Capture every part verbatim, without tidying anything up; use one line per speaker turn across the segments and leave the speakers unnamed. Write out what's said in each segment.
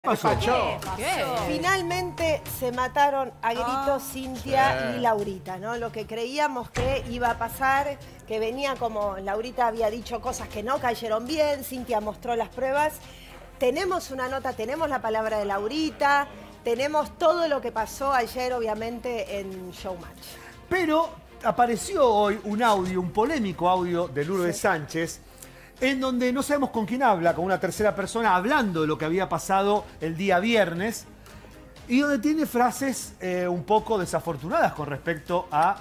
¿Qué pasó?
¿Qué pasó?
¿Qué?
Finalmente se mataron a gritos
Ah,
Cintia
sí.
y Laurita, ¿no? Lo que creíamos que iba a pasar, que venía como Laurita había dicho cosas que no cayeron bien, Cintia mostró las pruebas. Tenemos una nota, tenemos la palabra de Laurita, tenemos todo lo que pasó ayer, obviamente, en Showmatch.
Pero apareció hoy un audio, un polémico audio de Lourdes sí. Sánchez, en donde no sabemos con quién habla, con una tercera persona, hablando de lo que había pasado el día viernes, y donde tiene frases eh, un poco desafortunadas con respecto a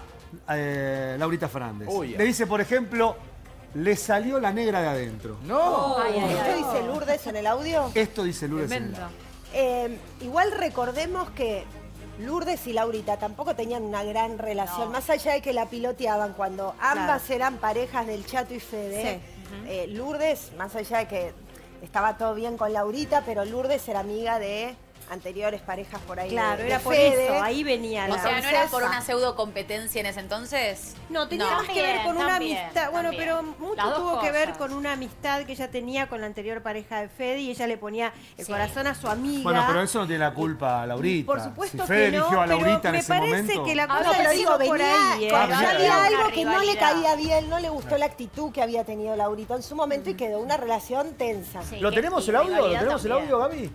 eh, Laurita Fernández. Oh, yeah. Le dice, por ejemplo, le salió la negra de adentro.
¡No!
Oh, ay, ay, ¿Esto ay. dice Lourdes en el audio?
Esto dice Lourdes
Tremendo.
en el audio.
Eh, igual recordemos que Lourdes y Laurita tampoco tenían una gran relación, no. Más allá de que la piloteaban cuando ambas claro. eran parejas del Chato y Fede. Sí. Uh-huh. eh, Lourdes, más allá de que estaba todo bien con Laurita, pero Lourdes era amiga de anteriores parejas por ahí.
Claro,
de,
era
de
por
Fede.
eso, ahí venía la...
O sea, ¿no era por una pseudo competencia en ese entonces?
No, tenía
no.
más que ver con una
también,
amistad. Bueno,
también.
pero mucho tuvo cosas. que ver con una amistad que ella tenía con la anterior pareja de Fede y ella le ponía el sí. corazón a su amiga.
Bueno, pero eso no tiene la culpa a Laurita.
Por supuesto
si Fede
que no,
eligió a Laurita en
me
ese
parece
momento.
que la cosa
ah, no, pero digo,
por
venía,
ahí, ¿eh?
ah,
venía
había algo que
rivalidad.
no le caía bien, no le gustó la actitud que había tenido Laurita en su momento y quedó una relación tensa.
Sí,
¿Lo tenemos el audio? ¿Lo tenemos el audio, Gaby?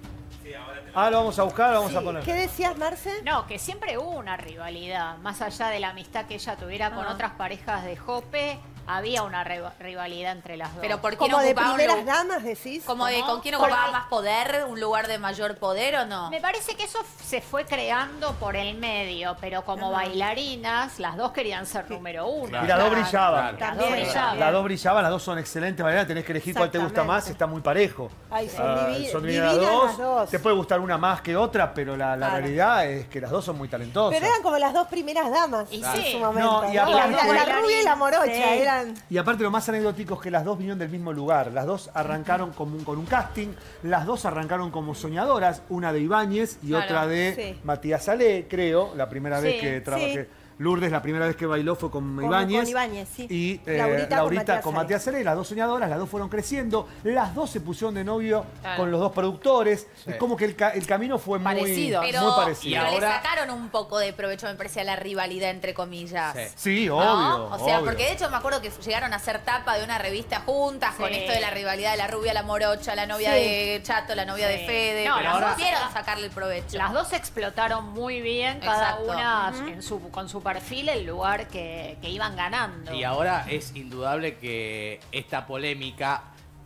Ah, lo vamos a buscar, lo vamos
sí.
a poner.
¿Qué decías, Marce?
No, que siempre hubo una rivalidad. Más allá de la amistad que ella tuviera con
ah.
otras parejas de Jope, había una rivalidad entre las dos.
Pero ¿por quién
¿Como de
ocupaba
primeras
un
damas, decís?
¿Como de
¿Cómo?
con quién ocupaba
Por-
más poder? ¿Un lugar de mayor poder o no?
Me parece que eso se fue creando por el medio, pero como
Ajá.
bailarinas, las dos querían ser número uno.
Y las dos brillaban.
Las dos
También.
brillaban.
Las dos brillaban, las dos son excelentes bailarinas, tenés que elegir cuál te gusta más, está muy parejo.
Ay, son,
Ah,
divi
son
divinas
divinas las dos.
las dos.
Te puede gustar una más que otra, pero la, la
Claro.
realidad es que las dos son muy talentosas.
Pero eran como las dos primeras damas
Y
en
sí.
su momento.
No, y
¿no?
aparte-
la, la- la rubia y la morocha
Sí.
eran...
Y aparte lo más anecdótico es que las dos vinieron del mismo lugar. Las dos arrancaron como un- con un casting, las dos arrancaron como soñadoras, una de Ibáñez y
Claro,
otra de
sí.
Matías Salé, creo, la primera vez
Sí,
que trabajé.
sí.
Lourdes, la primera vez que bailó fue con,
Con-
Ibáñez.
con Ibáñez, sí.
Y eh,
Laurita
Laurita,
con
con
Matías
Matías Salé, las dos soñadoras, las dos fueron creciendo, las dos se pusieron de novio
Claro.
con los dos productores.
Sí.
Es como que el, ca- el camino fue muy
Parecido.
Pero,
muy parecido.
pero
Y ahora-
le sacaron un poco de provecho, me parece, a la rivalidad, entre comillas.
Sí.
Sí,
¿No?
obvio.
O sea,
obvio.
porque de hecho me acuerdo que llegaron a hacer tapa de una revista juntas con
Sí.
esto de la rivalidad de la rubia, la morocha, la novia
Sí.
de Chato, la novia
Sí.
de Fede.
No,
pero
las
ahora
dos-
quieren sacarle el provecho.
Las dos explotaron muy bien, cada
Exacto.
una
Ujú.
en su, con su perfil, el lugar que, que iban ganando.
Y ahora es indudable que esta polémica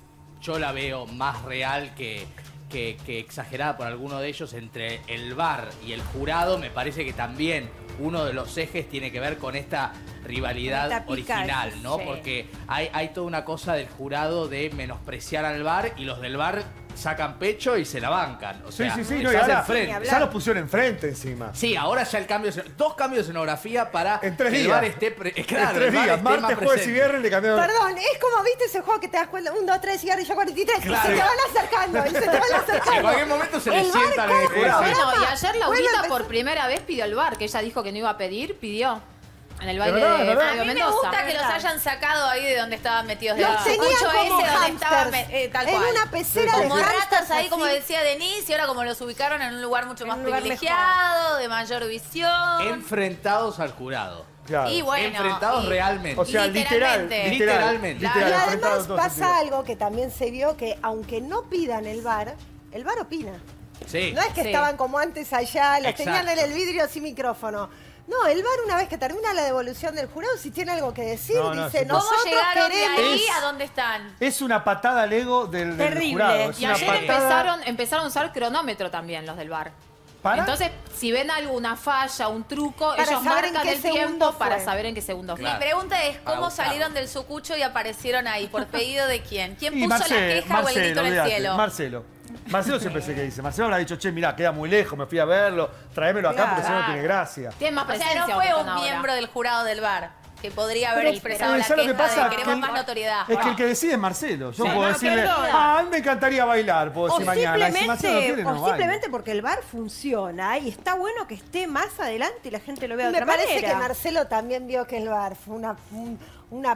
yo la veo más real que, que, que exagerada por alguno de ellos entre el V A R y el jurado. Me parece que también uno de los ejes tiene que ver con esta rivalidad
Esta pica,
original, ¿no?
sí.
Porque hay, hay toda una cosa del jurado de menospreciar al V A R y los del V A R sacan pecho y se la bancan. O
Sí,
sea,
sí, sí,
les
no, y
hacen
ahora
frente.
ya los pusieron enfrente encima.
Sí, ahora ya el cambio, de- dos cambios de escenografía para
En tres
que el
días.
V A R esté, pre- eh, claro,
en tres
el V A R
días,
esté
martes,
más
jueves y
presente.
viernes le cambiaron.
Perdón, es como, ¿viste ese juego que te das cuenta? Un, dos, tres, cigarrillo, cuarenta y tres.
Claro.
Y se te van acercando, y se te van acercando.
En cualquier momento se le
El bar
sientan en el
cada
jurado.
programa.
Bueno, y ayer
Bueno,
Laurita
empezó-
por primera vez pidió el bar, que ella dijo que no iba a pedir, pidió. En el baile
verdad, es
de
verdad.
A
Fabio
mí me
Mendoza.
gusta que los hayan sacado ahí de donde estaban metidos.
Los
del
tenían
sucucho
como
ese donde estaban,
hámsters,
eh, tal
en
cual.
una pecera
Como
de
ratas
hámsters
ahí, como
así.
decía Denise, y ahora como los ubicaron en un lugar mucho
En
más
un lugar
privilegiado, de mayor visión.
Enfrentados al jurado.
Claro.
Y bueno,
Enfrentados
y-
realmente.
O sea, literal,
Literalmente.
literal,
Literalmente.
literal,
Y
enfrentados en
además
todo
pasa
sentido.
algo que también se vio, que aunque no pidan el bar, el bar opina.
Sí.
No es que
Sí.
estaban como antes allá, los
Exacto.
tenían en el vidrio sin micrófono. No, el bar una vez que termina la devolución del jurado, si tiene algo que decir,
No, no,
dice,
sí.
¿Cómo
nosotros
llegaron de
queremos...
ahí
Es-
a dónde están?
Es una patada al ego del, del
Terrible.
jurado. Es
Y
una
ayer
patada...
empezaron, empezaron a usar cronómetro también los del bar.
¿Para?
Entonces, si ven alguna falla, un truco,
Para
ellos
saber en
marcan
qué
el
segundo
tiempo
fue.
para saber en qué segundo fue.
Claro.
Mi pregunta es,
Para
¿cómo
buscarlo.
salieron del sucucho y aparecieron ahí? ¿Por pedido de quién? ¿Quién
Y
puso
Marcelo,
la queja o el grito en el
olvídate,
cielo?
Marcelo. Marcelo siempre sé que dice. Marcelo habrá dicho, che, mirá, queda muy lejos, me fui a verlo, tráemelo acá porque si no no
Claro.
tiene gracia.
Tienen más
O sea,
presencia.
no fue
que
un
están ahora.
miembro del jurado del bar que podría haber
Pero,
expresado
eh,
la
¿sabes
queja
lo que pasa?
de
Que
queremos
el-
más notoriedad.
Es que el que decide es Marcelo. Yo
Sí,
puedo
no,
decirle,
perdón.
ah, a mí me encantaría bailar, puedo
O
decir mañana. Y si Marcelo no
simplemente,
quiere, no
o
baila.
simplemente porque el bar funciona y está bueno que esté más adelante y la gente lo vea de
Me
otra
parece
manera.
que Marcelo también vio que el bar fue una, un- una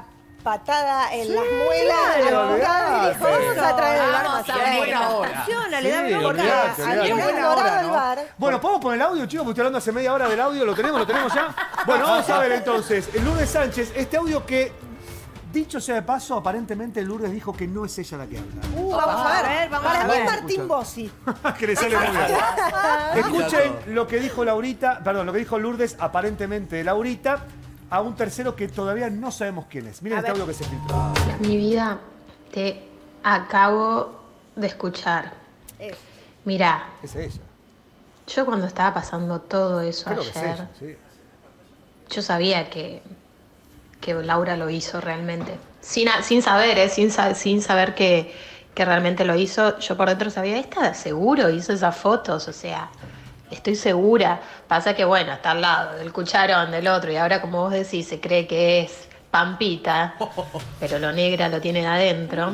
patada en las muelas.
claro,
a Gaby, dijo, vamos a traer el bar
Vamos
más
a
bien.
buena hora.
Funciona,
Sí,
le da bien
olvidate,
bola.
olvidate.
Había
Buena
enamorado
hora,
el
¿no?
bar.
Bueno, ¿podemos poner el audio, chicos? Porque estoy hablando hace media hora del audio. ¿Lo tenemos? ¿Lo tenemos ya? Bueno, vamos a ver entonces. Lourdes Sánchez, este audio que, dicho sea de paso, aparentemente Lourdes dijo que no es ella la que habla.
Uh, vamos a ver.
A ver, vamos
Para
a
mí
ver.
Martín Bossi.
Que le sale muy bien. Escuchen lo que dijo Laurita, perdón, lo que dijo Lourdes, aparentemente de Laurita, a un tercero que todavía no sabemos quién es. Miren
A
este
ver.
audio que se filtró.
Mi vida, te acabo de escuchar.
Es.
Mirá,
Es ella.
yo cuando estaba pasando todo eso
Creo que es
ayer,
ella, sí.
yo sabía que, que Laura lo hizo realmente. Sin, a- sin saber, ¿eh? sin, sa- sin saber que, que realmente lo hizo, yo por dentro sabía, esta seguro hizo esas fotos, o sea, estoy segura. Pasa que, bueno, está al lado del cucharón del otro y ahora, como vos decís, se cree que es Pampita, pero lo negra lo tiene de adentro.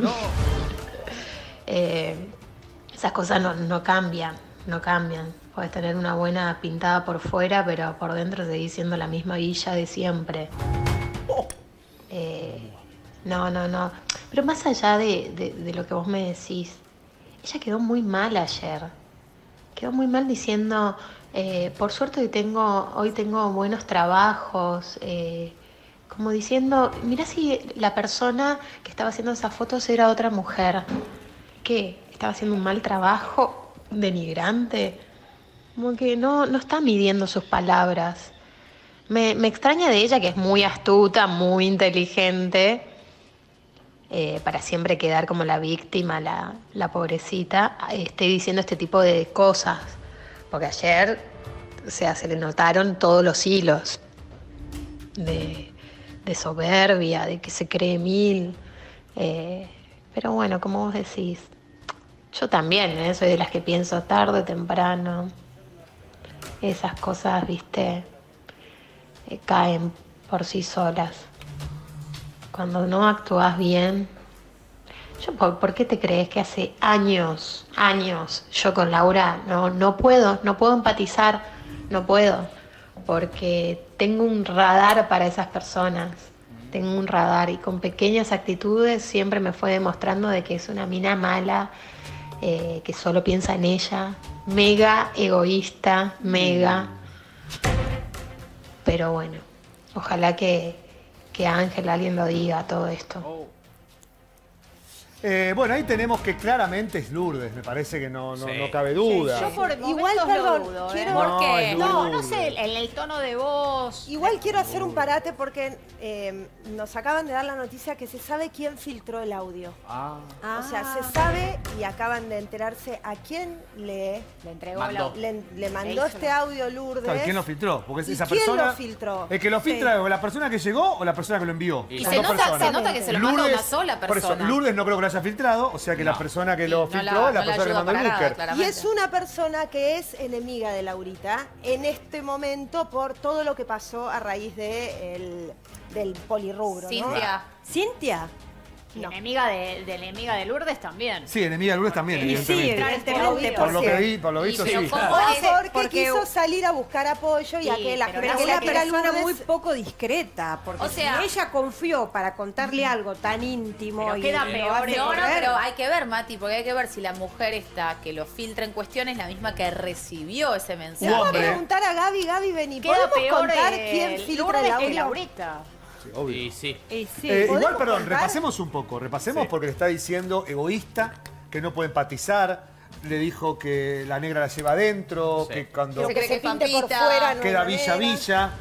Eh, esas cosas no, no cambian, no cambian. Puedes tener una buena pintada por fuera, pero por dentro seguís siendo la misma villa de siempre. Eh, no, no, no. Pero más allá de, de- de lo que vos me decís, ella quedó muy mal ayer. Quedó muy mal diciendo, eh, por suerte hoy tengo, hoy tengo buenos trabajos. eh, como diciendo, mirá si la persona que estaba haciendo esas fotos era otra mujer. ¿Qué? ¿Estaba haciendo un mal trabajo? ¿Denigrante? Como que no, no está midiendo sus palabras. Me, me extraña de ella que es muy astuta, muy inteligente, eh, para siempre quedar como la víctima, la, la pobrecita, esté diciendo este tipo de cosas. Porque ayer, o sea, se le notaron todos los hilos de, de soberbia, de que se cree mil. eh, pero bueno, como vos decís, yo también, ¿eh? Soy de las que pienso tarde, temprano. Esas cosas, viste, eh, caen por sí solas. Cuando no actúas bien. Yo, ¿por, por qué te crees que hace años, años, yo con Laura no, no puedo, no puedo empatizar, no puedo? Porque tengo un radar para esas personas. Tengo un radar y con pequeñas actitudes siempre me fue demostrando de que es una mina mala, eh, que solo piensa en ella, mega egoísta, mega. Pero bueno, ojalá que, que Ángel, alguien lo diga todo esto.
Eh, bueno, ahí tenemos que claramente es Lourdes, me parece que no, no,
Sí.
no cabe duda.
Yo por
Igual,
momentos
perdón,
lo dudo, ¿eh?
quiero-
¿Por
No,
qué?
es
No, no
Lourdes.
sé, en el tono de voz.
Igual quiero hacer un parate porque eh, nos acaban de dar la noticia que se sabe quién filtró el audio.
Ah.
O sea, se sabe y acaban de enterarse a quién le,
Le entregó
Mandó.
la...
le, le mandó
hizo
este
la-
audio Lourdes.
Claro, ¿quién lo filtró? Porque es
¿Y
esa
quién
persona.
lo filtró?
El que lo filtra es o la persona que llegó o la persona que lo envió.
Y
Y
Son
se
dos
nota,
personas.
se nota que se lo manda una sola
Por eso,
persona.
Lourdes no creo que lo haya filtrado, o sea que la
No.
persona que
Sí,
lo
no
filtró
la-
es la
no la
persona que
ayuda
mandó el
para nada,
booker.
claramente.
Y es una persona que es enemiga de Laurita en este momento por todo lo que pasó a raíz de el- del polirrubro, ¿no?
Cintia.
¿Cintia?
Y
No.
enemiga de, de enemiga de Lourdes también.
Sí, enemiga de Lourdes también,
Y sí,
evidentemente.
evidentemente,
Por lo que
porque-
vi, por lo
Y
visto,
pero
sí.
¿cómo?
O
Porque-
porque,
porque-
quiso salir a buscar apoyo y
Sí,
a que la
pero
gente
no
que
sé
la
qué
quiera
persona
Lourdes-
muy poco discreta, porque
O sea-
si ella confió para contarle algo tan íntimo
Pero
y
queda
y lo
peor
hace
de-
No, no,
correr.
pero hay que ver, Mati, porque hay que ver si la mujer esta que lo filtra en cuestión es la misma que recibió ese
Le
mensaje.
voy a
hombre.
preguntar a Gaby, Gaby, vení,
Queda
¿podemos
peor
contar
eh,
quién filtra
Lourdes
el
que
audio?
Laurita.
Sí, obvio.
Y sí.
Y sí.
Eh, igual,
¿podemos
perdón,
contar?
repasemos un poco. Repasemos
Sí.
porque le está diciendo egoísta, que no puede empatizar. Le dijo que la negra la lleva adentro,
Sí.
que cuando
Se
Que
cree
se
que
pinte por
Pampita.
fuera no hay
queda Villa
manera.
Villa.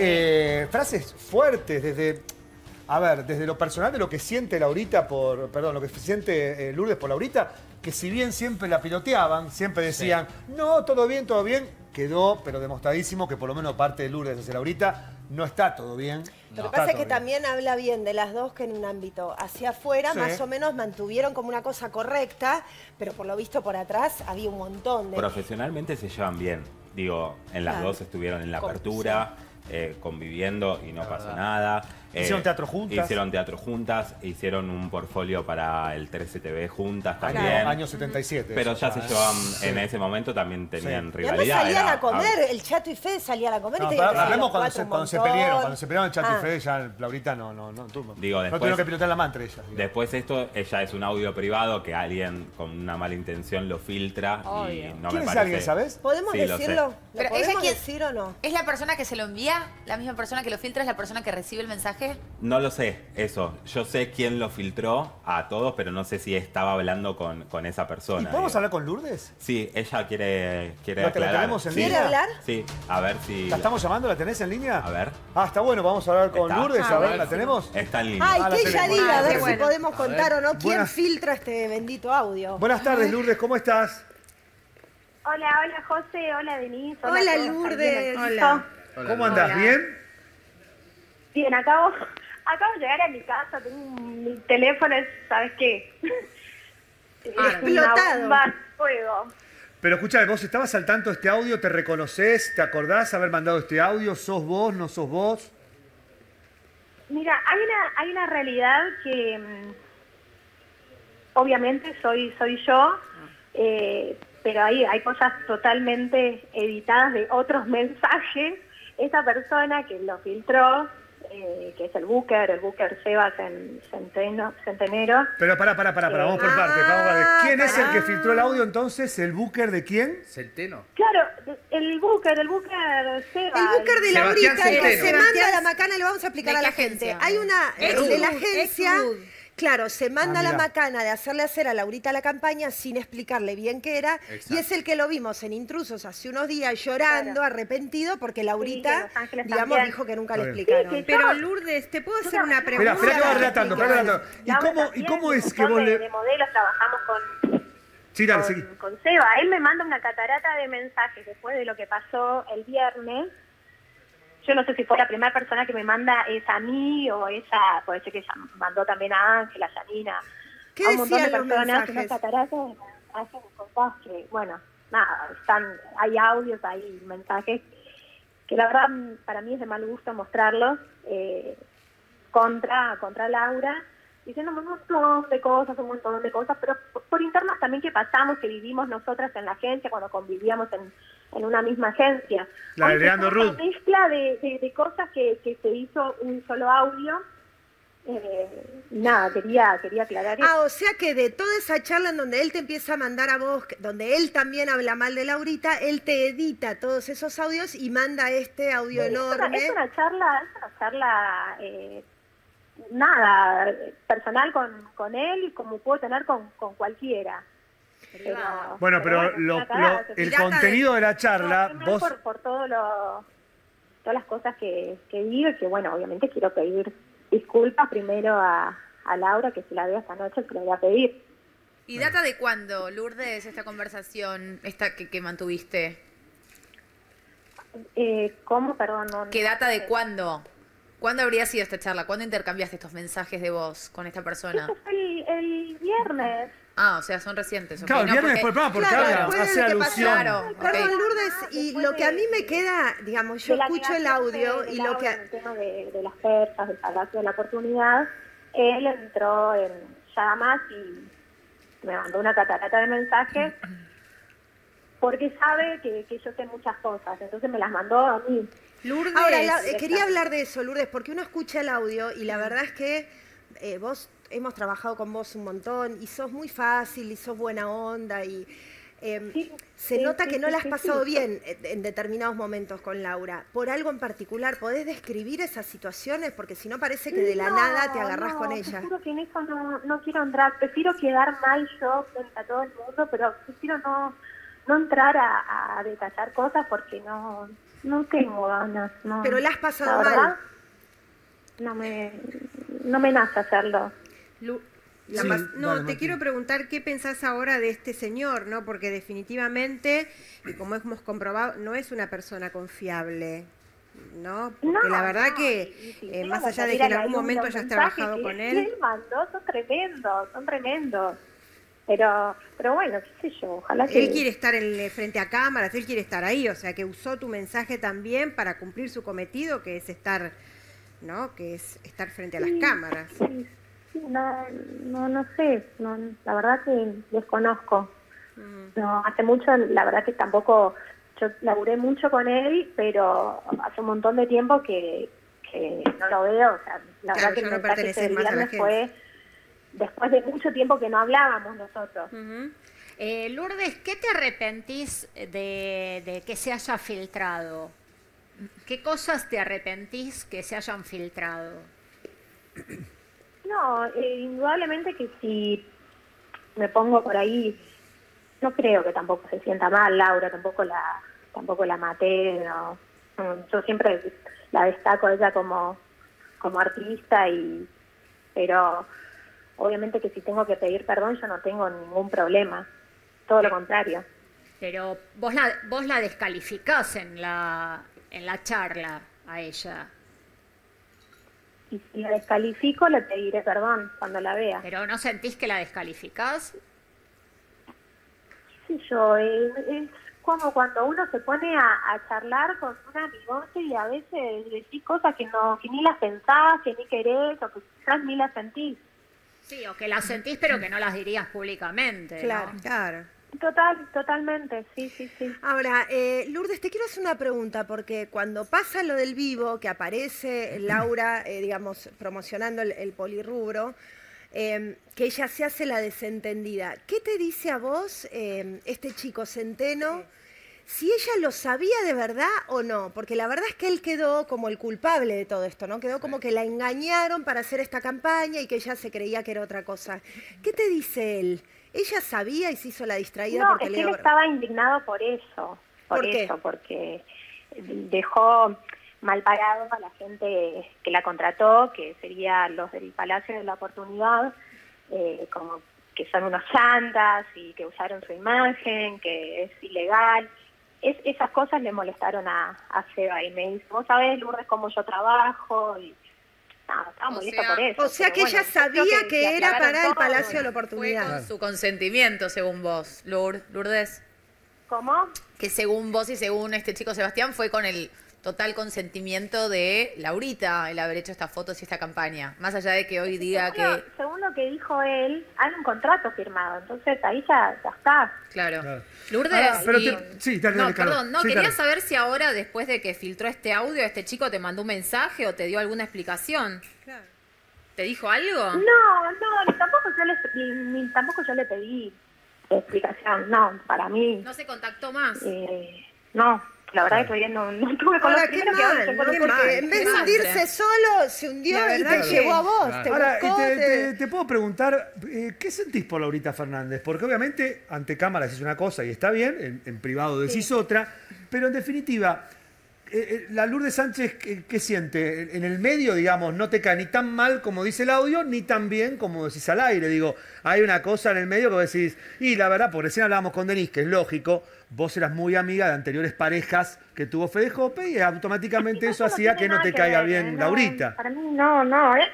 Eh, frases fuertes desde, a ver, desde lo personal de lo que siente Laurita por, perdón, lo que siente eh, Lourdes por Laurita, que si bien siempre la piloteaban, siempre decían, no, todo bien, todo bien, quedó, pero demostradísimo que por lo menos parte de Lourdes hacia Laurita no está todo bien.
Lo
No
que pasa
está
es que
todo bien.
también habla bien de las dos que en un ámbito hacia afuera
Sí.
más o menos mantuvieron como una cosa correcta, pero por lo visto por atrás había un montón de...
Profesionalmente se llevan bien. Digo, en las
Claro.
dos estuvieron en la
Con-
apertura, eh, conviviendo y no pasó
verdad.
nada. Eh,
Hicieron teatro juntas.
Hicieron teatro juntas, hicieron un portfolio para el trece T V juntas también.
Año, año setenta y siete.
Pero
eso
ya
está,
se
¿eh?
llevaban,
Sí.
en ese momento también tenían
Y además
rivalidad.
salían
era-
a comer, el Chato y Fede salían a comer
No,
y
pero
tenían que
hablemos
salir
cuando
los
se,
cuatro
cuando se
un montón.
pelearon, cuando se pelearon el Chato y
Ah,
Fede, ya Laurita no, no, no, tú,
Digo,
no
después-
tuvieron que pilotar la mantra ella. digamos.
Después esto, ella es un audio privado que alguien con una mala intención lo filtra y
Obvio.
no
¿Quién
me
es
parece...
alguien, sabes?
¿Podemos
Sí, lo sé.
decirlo? ¿Lo
Pero ella
podemos
quién-
decir o no?
¿Es la persona que se lo envía? ¿La misma persona que lo filtra es la persona que recibe el mensaje?
No lo sé, eso. Yo sé quién lo filtró a todos, pero no sé si estaba hablando con, con esa persona.
¿Y podemos
digo.
hablar con Lourdes?
Sí, ella quiere, quiere
¿La- la
aclarar.
tenemos en
Sí.
línea?
¿Quiere hablar?
Sí, a ver si...
¿La estamos llamando? ¿La tenés en línea?
A ver,
Ah, está bueno, vamos a hablar con
¿Está?
Lourdes,
Ah,
a ver,
bueno.
¿la tenemos?
está en línea.
Ay,
Ah, la
que ella
tenemos.
diga, a
Ah,
ver
qué
si
bueno.
podemos
A
contar
ver.
o no quién
Buenas-
filtra este bendito audio.
Buenas tardes, Lourdes, ¿cómo estás?
Hola, hola José, hola Denise.
Hola,
a todos
Lourdes.
ahí en el
Hola.
piso.
¿Cómo andás? ¿Bien?
Bien, acabo, acabo de llegar a mi casa, tengo un, mi teléfono, es, ¿sabes qué? Es una
Explotado.
bomba de fuego.
Pero escucha, vos estabas al tanto de este audio, ¿te reconoces? ¿Te acordás haber mandado este audio? ¿Sos vos? ¿No sos vos?
Mira, hay una, hay una realidad que mm, obviamente soy, soy yo, eh, pero hay, hay cosas totalmente editadas de otros mensajes. Esa persona que lo filtró, eh, que es el Booker, el Booker Sebas en Centeno, Centenero.
Pero pará, pará, pará, pará, vamos por
Ah,
partes. Vamos por partes. ¿Quién es el que
pará.
filtró el audio entonces? ¿El Booker de quién?
¿Centeno?
Claro, el Booker, el Booker Sebas.
El Booker de
Sebastián
Laurita, el que
Centeno.
se manda a la macana, le vamos a explicar
¿De
a la
qué
gente.
agencia?
Hay una, el
Ex
de la
Rud,
agencia,
ex Rud.
claro, se manda
Ah,
a la
mirá.
macana de hacerle hacer a Laurita la campaña sin explicarle bien qué era.
Exacto.
Y es el que lo vimos en Intrusos hace unos días llorando,
Claro.
arrepentido, porque
Sí,
Laurita,
que Los Ángeles
digamos,
también.
dijo que nunca le
Está bien.
explicaron.
Sí, que
Pero
yo-
Lourdes, ¿te puedo hacer
Yo-
una
Espera,
pregunta?
Espera, espera que va relatando, espera que va relatando. ¿Y
Laura
cómo, ¿Y
también,
cómo
un
es que
montón
vos
de,
le...?
de modelos trabajamos con,
Sí, dale, seguí.
con, con Seba. Él me manda una catarata de mensajes después de lo que pasó el viernes. Yo no sé si fue la primera persona que me manda es a mí o ella, puede ser que ella mandó también a Ángela, a Janina,
¿Qué
a un montón de
decían los
personas,
mensajes?
una catarata de mensajes cosas que, bueno, nada, están, hay audios, hay mensajes que la verdad para mí es de mal gusto mostrarlos eh, contra, contra Laura, diciendo un montón de cosas, un montón de cosas, pero por, por internas también que pasamos, que vivimos nosotras en la agencia, cuando convivíamos en, en una misma agencia.
La de
Hoy
Leandro
es una
Rudd.
mezcla de, de, de cosas que, que se hizo un solo audio. Eh, nada, quería, quería aclarar eso.
Ah, o sea que de toda esa charla en donde él te empieza a mandar a vos, que- donde él también habla mal de Laurita, él te edita todos esos audios y manda este audio
Es una,
enorme.
es una charla, es una charla eh, nada, personal con, con él y como puedo tener con, con cualquiera. Pero-
Bueno, pero lo-
una cagada,
lo-
se
el
trata
contenido de la
No,
charla,
primero
vos...
por, por todo lo, todas las cosas que, que digo y que, bueno, obviamente quiero pedir disculpas primero a, a Laura, que si la veo esta noche, se lo voy a pedir.
¿Y data de cuándo, Lourdes, esta conversación esta que, que mantuviste?
Eh, ¿Cómo? Perdón. No, no
¿Qué data de
sé.
cuándo? ¿Cuándo habría sido esta charla? ¿Cuándo intercambiaste estos mensajes de voz con esta persona?
Eso fue el, el viernes.
Ah, o sea, son recientes. ok,
Claro, el
no,
viernes
porque-
después del programa, porque
Claro,
habla,
después de
hace
lo que
alusión.
pasó.
Claro,
Perdón,
ok.
Lourdes, y
Después
lo que a
de-
mí me queda, digamos, yo
de la
escucho el
negación
audio
de-
y
del
lo que...
audio, el tema de, de las persas, del palacio de la oportunidad, él entró en llamas y me mandó una catarata de mensajes porque sabe que, que yo sé muchas cosas, entonces me las mandó a mí.
Lourdes,
Ahora, la- eh,
Exacto.
quería hablar de eso, Lourdes, porque uno escucha el audio y la verdad es que eh, vos, hemos trabajado con vos un montón y sos muy fácil y sos buena onda y eh,
Sí,
se
sí,
nota
sí,
que no
sí,
la has
sí,
pasado
sí.
bien en- en determinados momentos con Laura. ¿Por algo en particular? ¿Podés describir esas situaciones? Porque si no parece que de la
No,
nada te agarrás
no,
con
te
ella.
juro que en eso no, no quiero entrar. Prefiero quedar mal yo frente a todo el mundo, pero prefiero no, no entrar a, a detallar cosas porque no, no tengo ganas. No.
Pero la has pasado
La verdad,
mal.
No me, no me nace hacerlo.
Lu- la
Sí,
pas-
dale,
no, te
Martín.
quiero preguntar qué pensás ahora de este señor, ¿no? Porque definitivamente, y como hemos comprobado, no es una persona confiable, ¿no? Porque
No,
la verdad
no,
que,
y si
eh,
llega
más
a
allá de
salir
que
a
en
la
algún
luz
momento
los
hayas
mensajes
trabajado
que-
con
que
él,
él mandó son tremendos, son tremendos. Pero, pero bueno, qué sé yo, ojalá que...
él quiere estar en, frente a cámaras, él quiere estar ahí, o sea, que usó tu mensaje también para cumplir su cometido, que es estar, ¿no? Que es estar frente a las
Sí,
cámaras.
sí, sí, no, no, no sé, no, la verdad que desconozco. No, hace mucho, la verdad que tampoco, yo laburé mucho con él, pero hace un montón de tiempo que, que no lo veo, o sea, la
Claro,
verdad que
ya
el
no
mensaje
perteneces
del
más a la
viernes fue después de mucho tiempo que no hablábamos nosotros.
Ujú. Eh, Lourdes, ¿qué te arrepentís de, de que se haya filtrado? ¿Qué cosas te arrepentís que se hayan filtrado?
No, eh, indudablemente que si me pongo por ahí, no creo que tampoco se sienta mal Laura, tampoco la tampoco la maté, no. Yo siempre la destaco a ella como, como artista, y pero obviamente que si tengo que pedir perdón yo no tengo ningún problema, todo lo contrario.
Pero vos la, vos la descalificás en la, en la charla a ella.
Y si la descalifico le pediré perdón cuando la vea.
¿Pero no sentís que la descalificás?
Sí, yo, eh, es como cuando uno se pone a, a charlar con un amigote y a veces decís cosas que no, que ni las pensás, que ni querés, o que quizás ni las sentís.
Sí, o que las sentís pero que no las dirías públicamente.
Claro,
¿no?
claro.
Total, totalmente, sí, sí, sí.
Ahora, eh, Lourdes, te quiero hacer una pregunta, porque cuando pasa lo del vivo, que aparece Laura, eh, digamos, promocionando el, el polirrubro, eh, que ella se hace la desentendida, ¿qué te dice a vos eh, este chico Centeno? Si ella lo sabía de verdad o no, porque la verdad es que él quedó como el culpable de todo esto, ¿no? Quedó como que la engañaron para hacer esta campaña y que ella se creía que era otra cosa. ¿Qué te dice él? ¿Ella sabía y se hizo la distraída?
No,
porque
es que
Leo...
él estaba indignado por eso, por,
¿Por qué?
eso, porque dejó mal parado a la gente que la contrató, que serían los del Palacio de la Oportunidad, eh, como que son unos chantas y que usaron su imagen, que es ilegal. Es, esas cosas le molestaron a, a Seba y me dice, vos sabés, Lourdes, cómo yo trabajo, y nada, estaba molesta por eso.
O sea
pero
que
bueno,
ella
yo creo
sabía que,
que se
era
aclararon
para el
todo.
Palacio de la
Fue
Oportunidad.
con su consentimiento, según vos, Lour- Lourdes.
¿Cómo?
Que según vos y según este chico Sebastián fue con el total consentimiento de Laurita el haber hecho estas fotos y esta campaña. Más allá de que hoy diga
Según lo-
que...
según lo que dijo él, hay un contrato firmado, entonces ahí ya, ya está.
Claro.
Claro.
Lourdes,
Ahora, pero
y-
te- sí, dale,
no,
dale, Carlos.
perdón, no,
Sí,
quería
Carlos.
saber si ahora, después de que filtró este audio, este chico te mandó un mensaje o te dio alguna explicación. ¿Te dijo algo?
No, no, ni tampoco yo le, ni, ni tampoco yo le pedí explicación, no, para mí,
No se contactó más.
eh, no, la verdad que todavía no, no tuve con
Ahora,
los
qué
primeros que ahora
mal,
se
¿no?
fueron
Porque
por-
en vez de
Qué
hundirse
desastre.
solo, se hundió
La
y
verdad
te
que-
llevó a vos.
Claro.
Te
Ahora, y
buscó,
te,
te-
te- te puedo preguntar, eh, ¿qué sentís por Laurita Fernández? Porque obviamente ante cámara decís una cosa y está bien, en, en privado decís otra, pero en definitiva, eh, eh, la Lourdes Sánchez, ¿qué, qué siente? En el medio, digamos, no te cae ni tan mal como dice el audio, ni tan bien como decís al aire. Digo, hay una cosa en el medio que vos decís, y la verdad, porque recién hablábamos con Denise, que es lógico, vos eras muy amiga de anteriores parejas que tuvo Fede Jope y automáticamente eso
no
hacía
tiene
que no
nada
te
que
caiga
ver,
bien
¿eh? No,
Laurita.
Para mí no, no, es...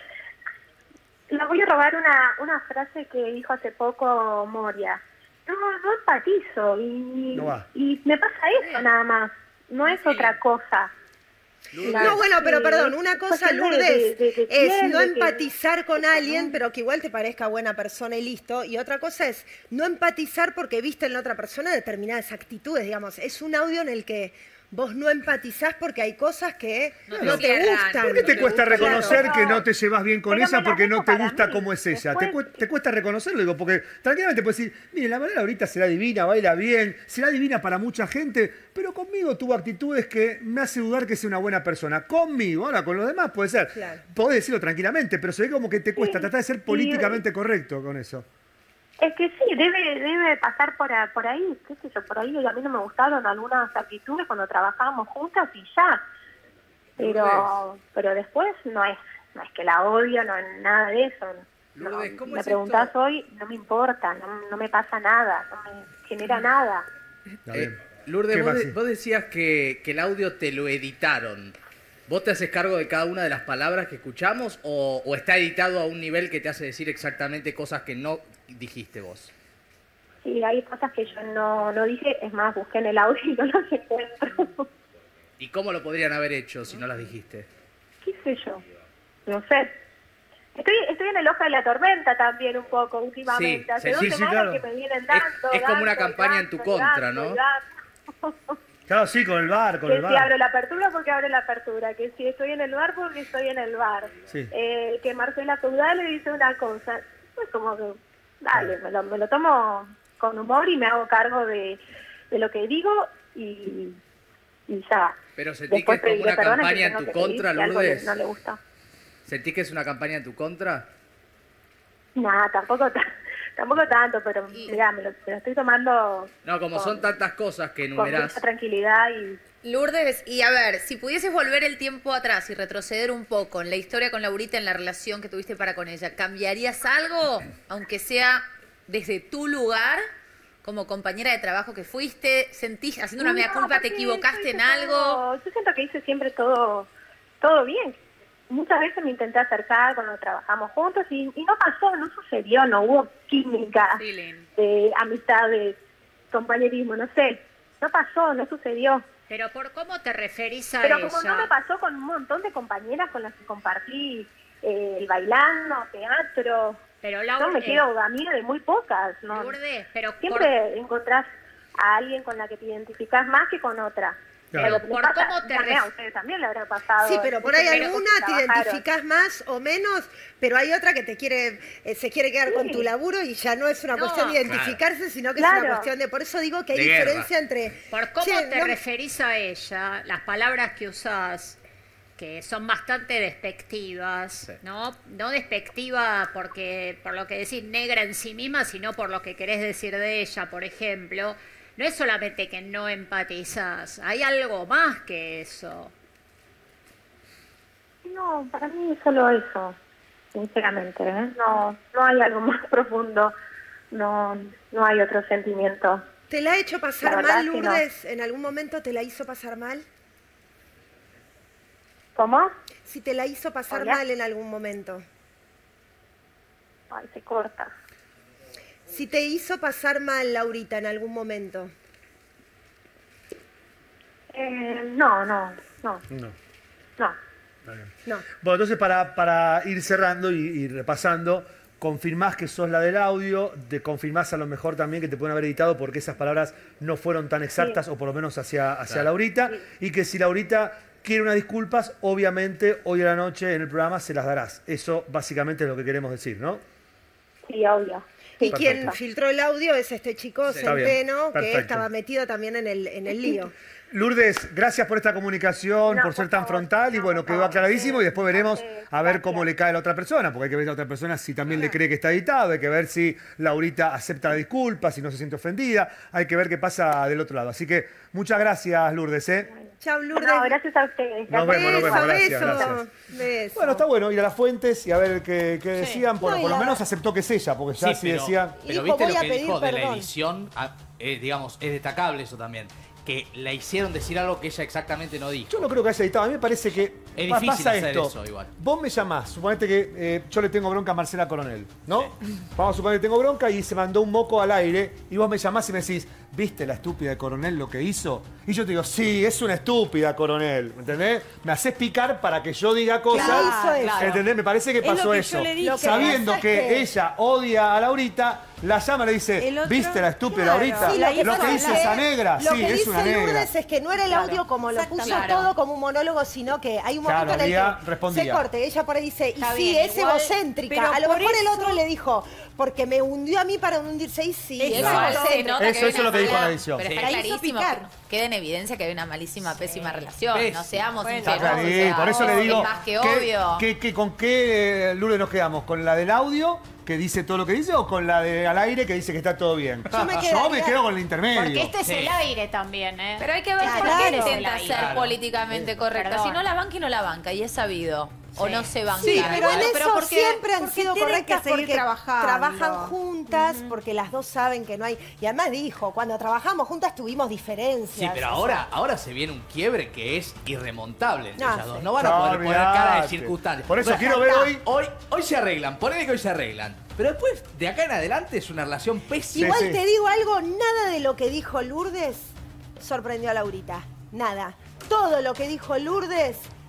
Le voy a robar una, una frase que dijo hace poco Moria. No, no empatizo y,
No va.
y me pasa eso nada más, no es otra cosa. La-
No, bueno, pero
sí,
perdón, una cosa,
cuestión de-
Lourdes,
de- de- de
es
piel,
no
de que-
empatizar con alguien, pero que igual te parezca buena persona y listo. Y otra cosa es no empatizar porque viste en la otra persona determinadas actitudes, digamos. Es un audio en el que vos no empatizás porque hay cosas que
No
no,
te
te
cierran.
gustan.
¿Por qué te
te
cuesta
gusta,
reconocer
claro.
que no te llevas bien con
Pero
esa
me la
porque no
dejo
te
para
gusta
mí.
cómo es ella? Te,
Después-
cu- te cuesta reconocerlo, digo, porque tranquilamente puedes decir, mire, la manera ahorita será divina, baila bien, será divina para mucha gente, pero conmigo tuvo actitudes que me hace dudar que sea una buena persona. Conmigo, ahora con los demás puede ser.
Claro.
Podés decirlo tranquilamente, pero se ve como que te cuesta,
Sí,
tratás de ser
sí,
políticamente correcto con eso.
Es que sí, debe debe pasar por, a- por ahí, qué sé yo, por ahí a mí no me gustaron algunas actitudes cuando trabajábamos juntas y ya. Pero pero después no es no es que la odio, no es nada de eso. No,
Lourdes, ¿cómo
me
es
preguntás
esto?
hoy, no me importa, no, no me pasa nada, no me genera nada.
Está
Eh,
bien.
Lourdes,
¿Qué,
vos, de-
Maxi?
vos decías que, que el audio te lo editaron. ¿Vos te haces cargo de cada una de las palabras que escuchamos o, o está editado a un nivel que te hace decir exactamente cosas que no dijiste vos?
Sí, hay cosas que yo no, no dije, es más, busqué en el audio y no las encuentro.
¿Y cómo lo podrían haber hecho si no las dijiste?
¿Qué sé yo? No sé. Estoy, estoy en el ojo de la tormenta también un poco últimamente.
Sí,
Hace
sí,
dos
sí, sí,
semanas
claro.
que me vienen
Es-
dando.
es como una
dando,
campaña en
dando,
tu contra,
dando,
¿no?
dando.
Claro, sí, con el bar, con
que
el bar.
si abro la apertura porque abro la apertura, que si estoy en el bar porque estoy en el bar.
Sí.
Eh, que Marcela Caudal le dice una cosa. Es como que, dale, me lo, me lo tomo con humor y me hago cargo de, de lo que digo y, y ya.
Pero sentís
Después
que es como
pediré
una
perdón a
campaña
quien
en tu
tengo que pedir
contra,
si algo le-
Lourdes.
no le gusta.
¿Sentís que es una campaña en tu contra?
Nada, tampoco, ta- tampoco tanto, pero mirá, me lo, me lo estoy tomando
No, como
con-
son tantas cosas que
con
enumerás.
mucha tranquilidad y
Lourdes, y a ver, si pudieses volver el tiempo atrás y retroceder un poco en la historia con Laurita, en la relación que tuviste para con ella, ¿cambiarías algo, aunque sea desde tu lugar, como compañera de trabajo que fuiste? ¿Sentís, haciendo una mea
No,
culpa, te
porque
equivocaste
yo
en
hice
algo?
todo- yo siento que hice siempre todo todo bien. Muchas veces me intenté acercar cuando trabajamos juntos y, y no pasó, no sucedió, no hubo química de amistad, de compañerismo, no sé. No pasó, no sucedió.
Pero ¿por cómo te referís a
Pero
ella?
como no me pasó con un montón de compañeras con las que compartí eh, el bailando, teatro.
Pero
yo
Laura,
me
eh,
quedo amiga de muy pocas, ¿no?
Lourdes, pero
Siempre encontrás a alguien con la que te identificás más que con otra.
Claro.
Pero
¿Por
les pasa-
cómo te
también
ref-
a ustedes también le habrá pasado.
Sí, pero por ahí
Pero
alguna
porque
te
trabajaron.
identificás más o menos, pero hay otra que te quiere, eh, se quiere quedar con tu laburo y ya no es una
No,
cuestión de identificarse,
claro.
sino que es una
Claro.
cuestión de, por eso digo que hay
De guerra.
diferencia entre...
Por cómo
Che,
te
no-
referís a ella, las palabras que usás, que son bastante despectivas, ¿no? No despectiva porque por lo que decís negra en sí misma, sino por lo que querés decir de ella, por ejemplo. No es solamente que no empatizás, hay algo más que eso.
No, para mí es solo eso, sinceramente. ¿eh? No, no hay algo más profundo, no, no hay otro sentimiento.
¿Te la ha hecho pasar
La verdad
mal,
es que no.
Lourdes? ¿En algún momento te la hizo pasar mal?
¿Cómo?
Si te la hizo pasar
Hola.
mal en algún momento.
Ay, se corta.
Si te hizo pasar mal, Laurita, en algún momento.
Eh, no, no, no,
No.
no.
No.
Bueno, entonces para, para ir cerrando y, y repasando, confirmás que sos la del audio, te confirmás a lo mejor también que te pueden haber editado porque esas palabras no fueron tan exactas,
Sí.
o por lo menos hacia, hacia
Claro.
Laurita, y que si Laurita quiere unas disculpas, obviamente hoy a la noche en el programa se las darás. Eso básicamente es lo que queremos decir, ¿no?
Sí, obvio.
Y
Perfecto.
quien filtró el audio es este chico
Sí. Está bien,
Centeno, que
perfecto.
estaba metido también en el, en el lío.
Lourdes, gracias por esta comunicación,
No,
por ser tan frontal y bueno, quedó aclaradísimo y después veremos a ver cómo le cae a la otra persona, porque hay que ver a la otra persona si también le cree que está editado, hay que ver si Laurita acepta la disculpa, si no se siente ofendida, hay que ver qué pasa del otro lado. Así que muchas gracias, Lourdes, ¿eh?
Chao, Lourdes.
No, gracias a ustedes.
Nos vemos, nos vemos, gracias,
beso,
gracias.
beso.
Bueno, está bueno ir a las fuentes y a ver qué, qué decían, por,
No, y
por lo
la-
menos aceptó que es ella, porque ya
Sí,
si
pero,
decían...
pero viste lo que dijo de la edición, ah, eh, digamos, es destacable eso también. Que la hicieron decir algo que ella exactamente no dijo.
Yo no creo que haya editado, a mí me parece que
Es
pa-
difícil
pasa
hacer
esto.
eso igual.
Vos me llamás, suponete que eh, yo le tengo bronca a Marcela Coronel, ¿no? Vamos a suponer que tengo bronca y se mandó un moco al aire y vos me llamás y me decís, ¿viste la estúpida de Coronel lo que hizo? Y yo te digo, sí, es una estúpida Coronel, ¿me entendés? Me haces picar para que yo diga cosas,
Claro, claro.
¿entendés? Me parece que
Es lo
pasó
que
eso.
yo le dije. Lo que
Sabiendo
pasa
que,
es que-
ella odia a Laurita, la llama y le dice,
El otro-
¿viste la estúpida
Claro.
Laurita?
Sí,
lo
lo
que
hizo
dice
hablar.
esa negra,
Lo
sí,
que
es
dice
una negra.
Lourdes es que no era el
Claro.
audio como lo puso
Exactamente.
todo como un monólogo, sino que hay un momento
Claro,
en
ella
el que
respondía.
se corte. Ella por ahí dice, y
Está
sí,
bien,
es
igual,
egocéntrica.
pero
A lo
por
mejor el
eso-
otro le dijo, porque me hundió a mí para hundirse. Y sí, es
Igual se
egocéntrica.
nota
Eso-
que hay
eso es lo
una
que dijo
mala-
la edición.
Pero
Sí.
está
La hizo
clarísimo,
picar.
que queda en evidencia que hay una malísima, pésima relación.
Pésima.
No seamos
Bueno.
Está
sinceros.
clarísimo,
o sea,
por eso le digo
es más que
que-
obvio.
que- que- ¿con qué, eh, Lourdes, nos quedamos? ¿Con la del audio, que dice todo lo que dice, o con la de al aire, que dice que está todo bien?
Yo me
Yo
quedaría-
me quedo con el intermedio.
Porque este es
Sí.
el aire también, ¿eh?
Pero hay que ver
Claro.
por qué
Claro.
intenta ser
Claro.
políticamente correcta.
Perdón.
Si no la banca y no la banca, y es sabido. O
Sí.
no se banca.
Sí, pero en
Bueno,
eso
porque-
siempre han
porque
sido
tienen
correctas
que seguir
porque
trabajando.
trabajan juntas, porque las dos saben que no hay... Y además dijo, cuando trabajamos juntas tuvimos diferencias.
Sí, pero
o sea,
ahora, ahora se viene un quiebre que es irremontable entre
No,
ellas dos.
sí.
No van a
No,
poder poner
olvidate.
cara de circunstancias.
Por eso
Bueno,
quiero ver hoy-
Hoy, hoy se arreglan, ponele que hoy se arreglan. Pero después, de acá en adelante, es una relación pésima.
Igual
sí.
te digo algo, nada de lo que dijo Lourdes sorprendió a Laurita. Nada. Todo lo que dijo Lourdes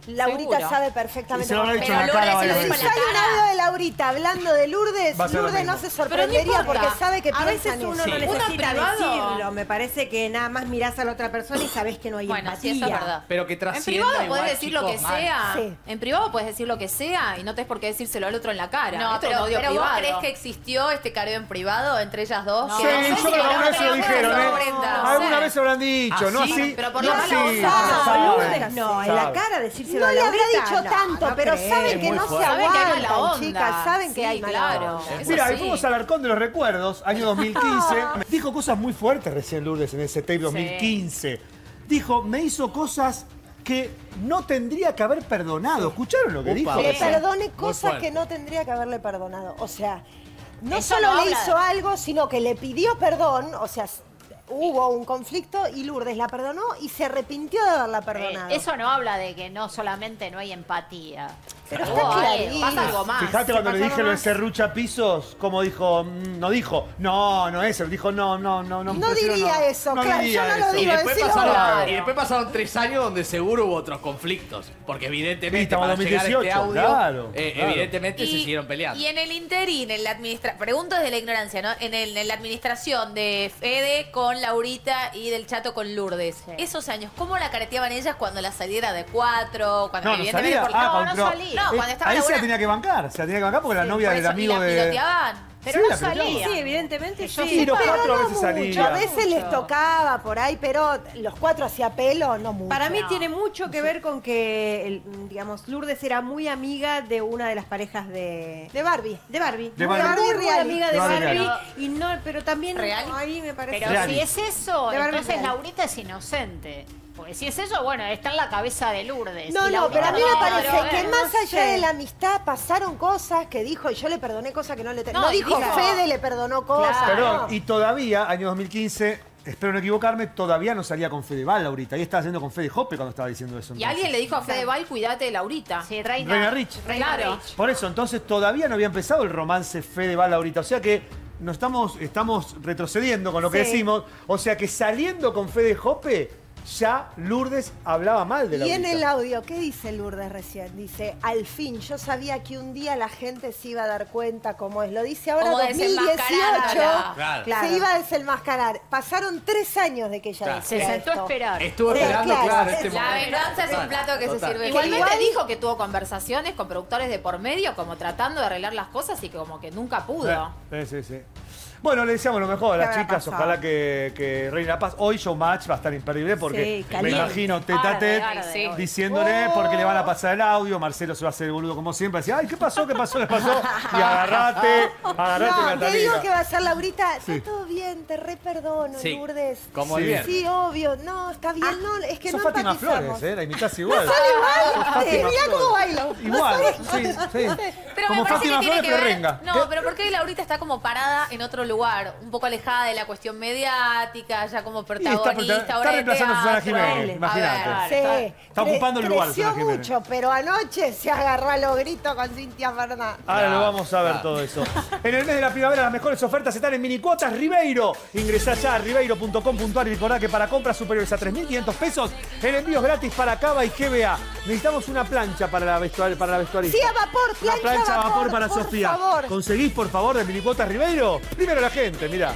Laurita
Seguro.
sabe perfectamente.
Y se lo habrá
cómo-
dicho en la
Pero
cara
Lourdes se lo
varias
dijo
Si
en
veces.
la
sale un audio de Laurita hablando de Lourdes,
Va a ser lo
Lourdes no
mismo.
se sorprendería
importa.
porque sabe que
A veces
piensa en
uno
eso.
no
Sí.
necesita
Uno en privado.
decirlo. Me parece que nada más mirás a la otra persona y sabés que no hay
Bueno, sí,
empatía.
eso es verdad.
Pero que
En
trascienda
privado
igual,
puedes decir lo que
chicos, mal.
sea.
Sí.
En privado puedes decir lo que sea y no tenés por qué decírselo al otro en la cara.
No,
Esto es
pero,
un odio
pero vos
privado.
crees que existió este careo en privado entre ellas dos.
No.
Sí,
Que
no sé
yo
si
creo que
no,
alguna vez se lo
pero
dijeron,
no,
¿eh?
Brenda, no
Alguna
sé.
vez se lo habrán dicho,
¿Ah,
no
sí?
así.
Pero por
no
lo
así.
menos
se
No,
sabe.
Lourdes no, en la
Sabe.
cara decírselo
No
a
le habrá
Laurita,
dicho
no,
tanto,
no
pero
creo.
saben que
Muy
no se
fuerte.
Saben que hay mala
aguantan,
onda.
chicas, saben que
Sí,
hay mala
claro.
onda.
Es
Mira,
así.
ahí fuimos al arcón de los recuerdos, año dos mil quince. Dijo cosas muy fuertes recién Lourdes en ese tape dos mil quince. Dijo, me hizo cosas que no tendría que haber perdonado. ¿Escucharon lo que
Upa,
dijo?
Le
Sí.
perdone
Muy
cosas
fuerte.
que no tendría que haberle perdonado. O sea, no
Eso
solo
no
le
habla
hizo
de-
algo, sino que le pidió perdón. O sea, s- hubo un conflicto y Lourdes la perdonó y se arrepintió de haberla perdonado.
Eh, eso no habla de que no solamente no hay empatía.
Pero
Hubo
está
algo,
clarísimo.
pasa algo más.
Fíjate
Se
cuando le
pasó
dije
algo
lo de
más.
serrucha pisos, como dijo, mm, no dijo, no, no es, él dijo, no, no, no, no.
No
prefiero
diría
no.
eso,
No
claro,
diría
yo no lo
eso.
Y
digo.
después,
decilo
pasaron,
vos.
y después pasaron tres años donde seguro hubo otros conflictos. Porque evidentemente,
Sí, estamos
para
en
llegar a este
dos mil dieciocho,
audio,
claro,
eh,
claro.
evidentemente se siguieron peleando.
Y en el interín, en la administración, pregunto desde la ignorancia, ¿no? En, el- en la administración de Fede con Laurita y del Chato con Lourdes,
Sí.
esos años, ¿cómo la careteaban ellas cuando la saliera de cuatro? Cuando
No, no
evidentemente
salía.
por-
Ah,
no,
con-
no
no.
salía. No,
Eh,
cuando estaba
ahí se la
laburando.
tenía que bancar, se la tenía que bancar porque la novia
Por
del
eso,
amigo
y la
de...
piloteaban.
Pero
Sí,
no
la piloteaba.
salía.
Sí, evidentemente
Yo
sí.
Sí, los
Pero
cuatro a
no
veces
mucho,
salía.
a veces les tocaba por ahí, pero los cuatro hacía pelo, no mucho.
Para mí
No.
tiene mucho que ver con que, el- digamos, Lourdes era muy amiga de una de las parejas de,
De Barbie.
de Barbie.
De
muy,
Barbie.
muy, muy
Real.
amiga de
De Barbie
Barbie.
Real.
Y no, pero también
¿Real?
ahí me parece.
Pero
Real.
si es eso,
De Barbie
entonces
Real.
Laurita es inocente. Porque si es eso, bueno, está en la cabeza de Lourdes.
No,
Y
no,
Laurita
pero a mí me
no,
parece
pero,
que
eh,
más
no
allá
sé.
de la amistad pasaron cosas que dijo y yo le perdoné cosas que no le... te-
No,
No,
y
dijo
dijo-
Fede le perdonó cosas.
Claro.
Perdón,
no.
y todavía, año dos mil quince, espero no equivocarme, todavía no salía con Fedeval Laurita. Ahí estaba haciendo con Fede Hoppe cuando estaba diciendo eso.
Y
entonces.
alguien le dijo a Fedeval, cuídate de Laurita.
Sí, Reina,
Reina Rich.
Reina
Claro.
Rich.
Por eso, entonces todavía no había empezado el romance Fedeval Laurita. O sea que nos estamos, estamos retrocediendo con lo que
Sí.
decimos. O sea que saliendo con Fede Hoppe, ya Lourdes hablaba mal de
Y
Laurita.
en el audio, ¿qué dice Lourdes recién? Dice, al fin, yo sabía que un día la gente se iba a dar cuenta cómo es. Lo dice ahora
Cómo
dos mil dieciocho.
desenmascararla.
Claro.
Se iba a desenmascarar. Pasaron tres años de que ella
Claro.
decía
Se sentó a
esto.
esperar.
Estuvo
Sí,
esperando,
claro.
claro, este
La
momento.
venganza es un plato que se
Total.
sirve.
Igualmente
igual-
dijo que tuvo conversaciones con productores de por medio, como tratando de arreglar las cosas y que como que nunca pudo.
Sí, sí, sí. Bueno, le deseamos lo mejor a las
¿Qué habrá
chicas.
pasado?
Ojalá que, que Reina la Paz. Hoy Showmatch va a estar imperdible porque
Sí,
me
caliente.
imagino tete a tete
Arde, arde, hoy.
diciéndole
Oh.
porque le van a pasar el audio. Marcelo se va a hacer el boludo como siempre. Decía, ay, ¿qué pasó? ¿Qué pasó? ¿Qué pasó? Y agarrate, agarrate,
No, te
Catalina.
digo que va a ser Laurita.
Sí.
Está todo bien, te re perdono,
Sí,
Lourdes.
como
el
sí.
viernes.
Sí, obvio. No, está bien. no, es que
Sos
no
Fátima
empatizamos.
Flores, ¿eh? La imitás igual.
Sale
Sos
mal.
Fátima
Mirá cómo
Flores.
bailo.
Igual, sí, sí.
Pero
Como
me parece
Fátima
que tiene
Flores,
que
pero
ver.
renga.
No,
¿Qué?
pero ¿por qué Laurita está como parada en otro lugar? Un poco alejada de la cuestión mediática, ya como
está
protagonista.
está
ahora de
reemplazando a Susana
teatro.
Jiménez, imagínate.
A ver,
Sí,
Está
cre-
ocupando el lugar,
Creció
Susana Jiménez.
mucho, pero anoche se agarró a los gritos con Cintia Fernández.
Ahora lo vamos a ver
Claro.
todo eso. En el mes de la primavera las mejores ofertas están en Minicuotas Ribeiro. Ingresá ya a ribeiro punto com punto ar y recordá que para compras superiores a tres mil quinientos pesos, el envío es gratis para Cava y G B A. Necesitamos una plancha para la, vestuar, para la vestuarista.
Sí, a vapor,
Una
plancha
plancha a
a
vapor,
vapor,
para
por
Sofía.
favor.
¿Conseguís, por favor, de Minicuotas Ribeiro? Primero la gente, mirá.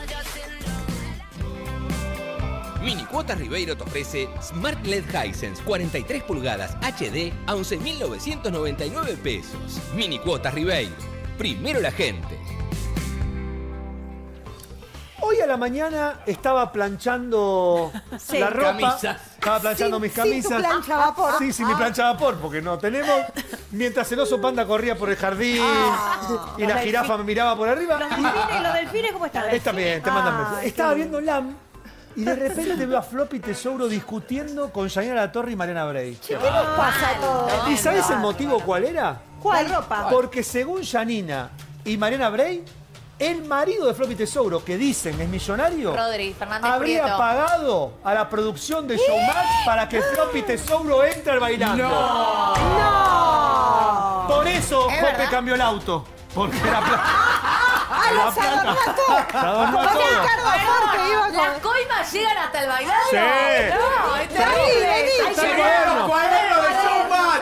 Minicuotas Ribeiro te ofrece Smart L E D Hisense cuarenta y tres pulgadas H D a once mil novecientos noventa y nueve pesos. Minicuotas Ribeiro. Primero la gente.
Hoy a la mañana estaba planchando
Sí.
la ropa.
Camisas.
Estaba planchando
Sin-
mis
sin
camisas.
tu plancha a vapor.
Sí, sin mi plancha a vapor, porque no tenemos. Mientras el oso panda corría por el jardín y la jirafa me miraba por arriba.
Los delfines, los delfines, ¿cómo están?
Está bien, te mandan
Ay,
mensajes.
qué
Estaba
lindo.
viendo Lam y de repente veo a Floppy Tesouro discutiendo con Yanira La Torre y Mariana Bray.
Che, ¿qué nos pasa a todos?
¿Y sabes el motivo cuál era?
¿Cuál?
La ropa.
Porque según Yanina y Mariana Bray, el marido de Floppy Tesouro, que dicen es millonario,
Rodri, Fernández
habría
Prieto.
pagado a la producción de Showmatch para que Floppy Tesouro entre al bailando.
¡No!
Por eso
¿Es
Jope
verdad?
cambió el auto. Porque la plata.
¡Ah,
la
los adornó a todos!
Se adornó a
Como
todo.
Ricardo Ford que iba con...
¿Las coimas llegan hasta el bailando?
Sí.
No, es terrible.
Vení, vení.
Está
Está
llegando.
bueno.
¡Cuaderno de Showmatch!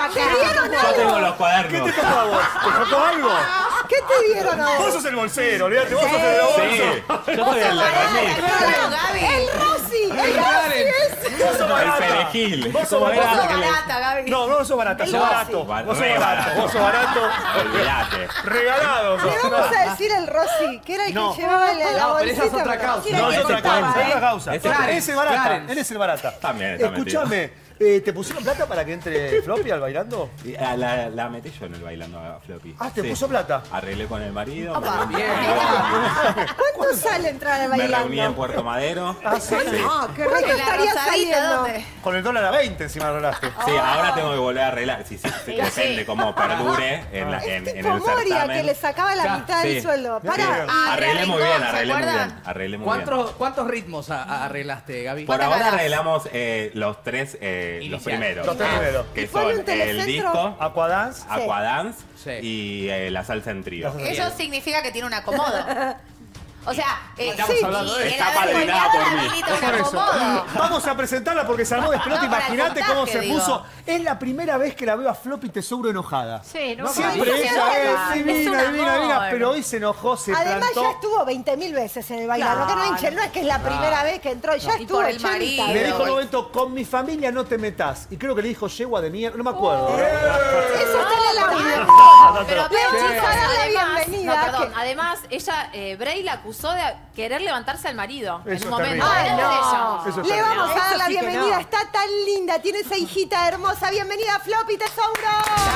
cuadernos.
¿Qué te tocó a vos? ¿Te tocó algo?
¿Qué te dieron a
Vos
vos?
sos el bolsero, olvídate, vos sos el
Sí,
bolso.
yo soy el de René.
El Rossi, el Rossi es.
Vos sos
El
barata.
perejil.
Vos sos
¿Cómo era?
barata.
Sos barata, Gaby.
No, no sos barata, sos barato.
Rossi.
Vos sos
Re
barato,
barato.
vos sos barato.
Olvídate.
Regalado sos.
Le vamos a decir el Rossi, que era el
No.
que llevaba la, la
No, pero esa es
bolsita,
otra
pero-
causa.
Era el
No,
que
es otra
contaba,
causa, es
¿eh?
otra causa.
Ese
Él
Clarence,
es el barata,
Clarence.
él es el barata.
También está
Escuchame, eh, ¿te pusieron plata para que entre Floppy al bailando?
Y, ah, La, la metí yo en el bailando a Floppy.
Ah, ¿te
Sí.
puso plata?
Arreglé con el marido.
Opa,
me,
bien.
¿Cuánto sale entrar al
me
bailando?
reuní en Puerto Madero.
Ah, sí, sí.
No, qué
¿En
rico
la
estaría
Rosadita
saliendo.
dónde?
Con el dólar a veinte encima arreglaste.
Sí, ahora tengo que volver a arreglar. Sí, sí, sí, depende cómo perdure en, la- en, en el
Tipo Moria,
certamen.
que le sacaba la
Ya,
mitad del
sí.
sueldo.
Sí.
Para.
Ah,
Arreglé muy
Rincón,
bien,
¿se
arreglé muy
acuerdan?
bien. Arreglé muy bien.
¿Cuántos, ¿Cuántos ritmos a- a- arreglaste, Gaby?
Por
¿Cuántas
ahora
ganas?
arreglamos eh, los tres, eh, los
Iniciales.
primeros.
Los tres primeros.
Que
¿Y fue
son
un
el
telecentro?
disco,
Aquadance.
Aquadance
Sí.
y eh, la salsa en trío.
La salsa en
Eso significa que tiene un acomodo. O sea, eh,
Estamos
sí,
hablando de
y
eso.
el
Está
haber
padrinada
colgado
por
la
mí.
minita un
Por eso.
acomodo.
Vamos a presentarla porque se armó despelote.
No, para el
Imagínate cómo
puntaje,
se
digo.
puso. Es la primera vez que la veo a Floppy Tesouro enojada.
Sí, no,
Siempre
Gaby,
ella
no,
es
es
divina,
un
divina, divina,
amor.
pero hoy se enojó, se
Además
plantó.
ya estuvo veinte mil veces en el bailando. Que no hinchen, no es que es la primera vez que entró, ya
Y
estuvo
por el
ochenta.
marido.
Le dijo en un
Pero-
momento, con mi familia no te metas. Y creo que le dijo yegua de mierda, no me acuerdo.
Eso está en el audio.
Pero, pero
Le
chicos,
vamos a dar la
además,
bienvenida,
no, perdón,
que-
además, ella, eh, Bray la acusó de querer levantarse al marido en
Eso
un
es
momento.
terrible.
Ay,
Era de
no.
ella.
Eso es
Le
terrible.
vamos a dar
Eso
la
sí que
bienvenida.
no.
Está tan linda, tiene esa hijita hermosa. Bienvenida, Floppy Tesouro.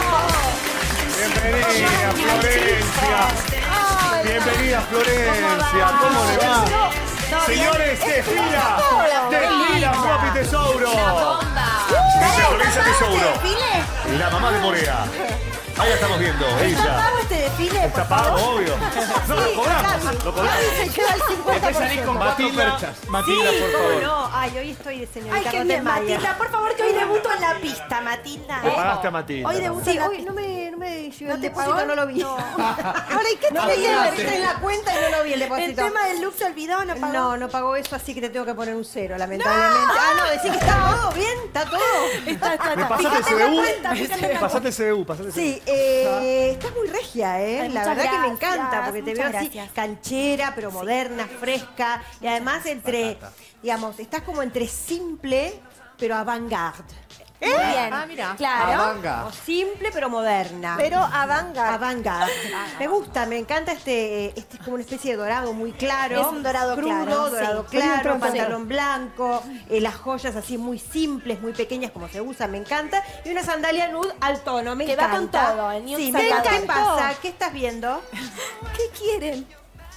Bienvenida, Florencia.
Ay,
Bienvenida, Florencia. ¿Cómo le va? Señores, desfila. Desfila, Floppy Tesouro.
Bomba.
Dice Florencia Tesouro. La mamá de Morea. Ahí la estamos viendo, ella.
este desfile?
Está pago, obvio. No, lo cobramos, lo cobramos.
Se lleva el cincuenta por ciento.
Matilda, Matilda, por favor.
no. Ay, hoy estoy de
Ay,
señorita
qué bien,
Rottenmeier.
Matilda. Por favor, que hoy debuto en la pista, Matilda.
Le pagaste a Matilda.
Hoy
¿no?
debuto
Sí,
en la
hoy
pista.
no me, no me llegó
¿No
el
te
depósito,
pagó?
no lo vi.
No.
Ahora, ¿y qué te
No,
veía?
no,
Entré en la cuenta y no lo vi el depósito.
El tema del look se olvidó, ¿no pagó?
No, no pagó eso, así que te tengo que poner un cero, lamentablemente. Ah, no, decís que está todo bien, está todo.
Está, está,
¿Me
está.
pasaste el
Fíjate en la
C B U?
cuenta, fíjate en la
Pasate el C B U, pasate el C B U.
Sí, eh, estás muy regia, ¿eh?
Ay,
la
muchas
verdad que me
gracias,
encanta, porque te veo
muchas
así
gracias.
canchera, pero moderna, fresca. Y además entre, digamos, estás como entre simple, pero avant-garde.
Muy bien.
Ah, mira.
Claro.
Avanga.
O simple, pero moderna.
Pero avant-garde.
Avant-garde. Me gusta, me encanta este, este es como una especie de dorado muy claro.
Es un dorado
crudo,
claro,
dorado
sí.
claro,
Pronto,
pantalón blanco, eh, las joyas así muy simples, muy pequeñas como se usa, me encanta. Y una sandalia nude al tono, me
Que va
encanta.
con todo, el nude
Sí,
va
me
con
encanta. ¿Qué
todo.
pasa? ¿Qué estás viendo? ¿Qué quieren?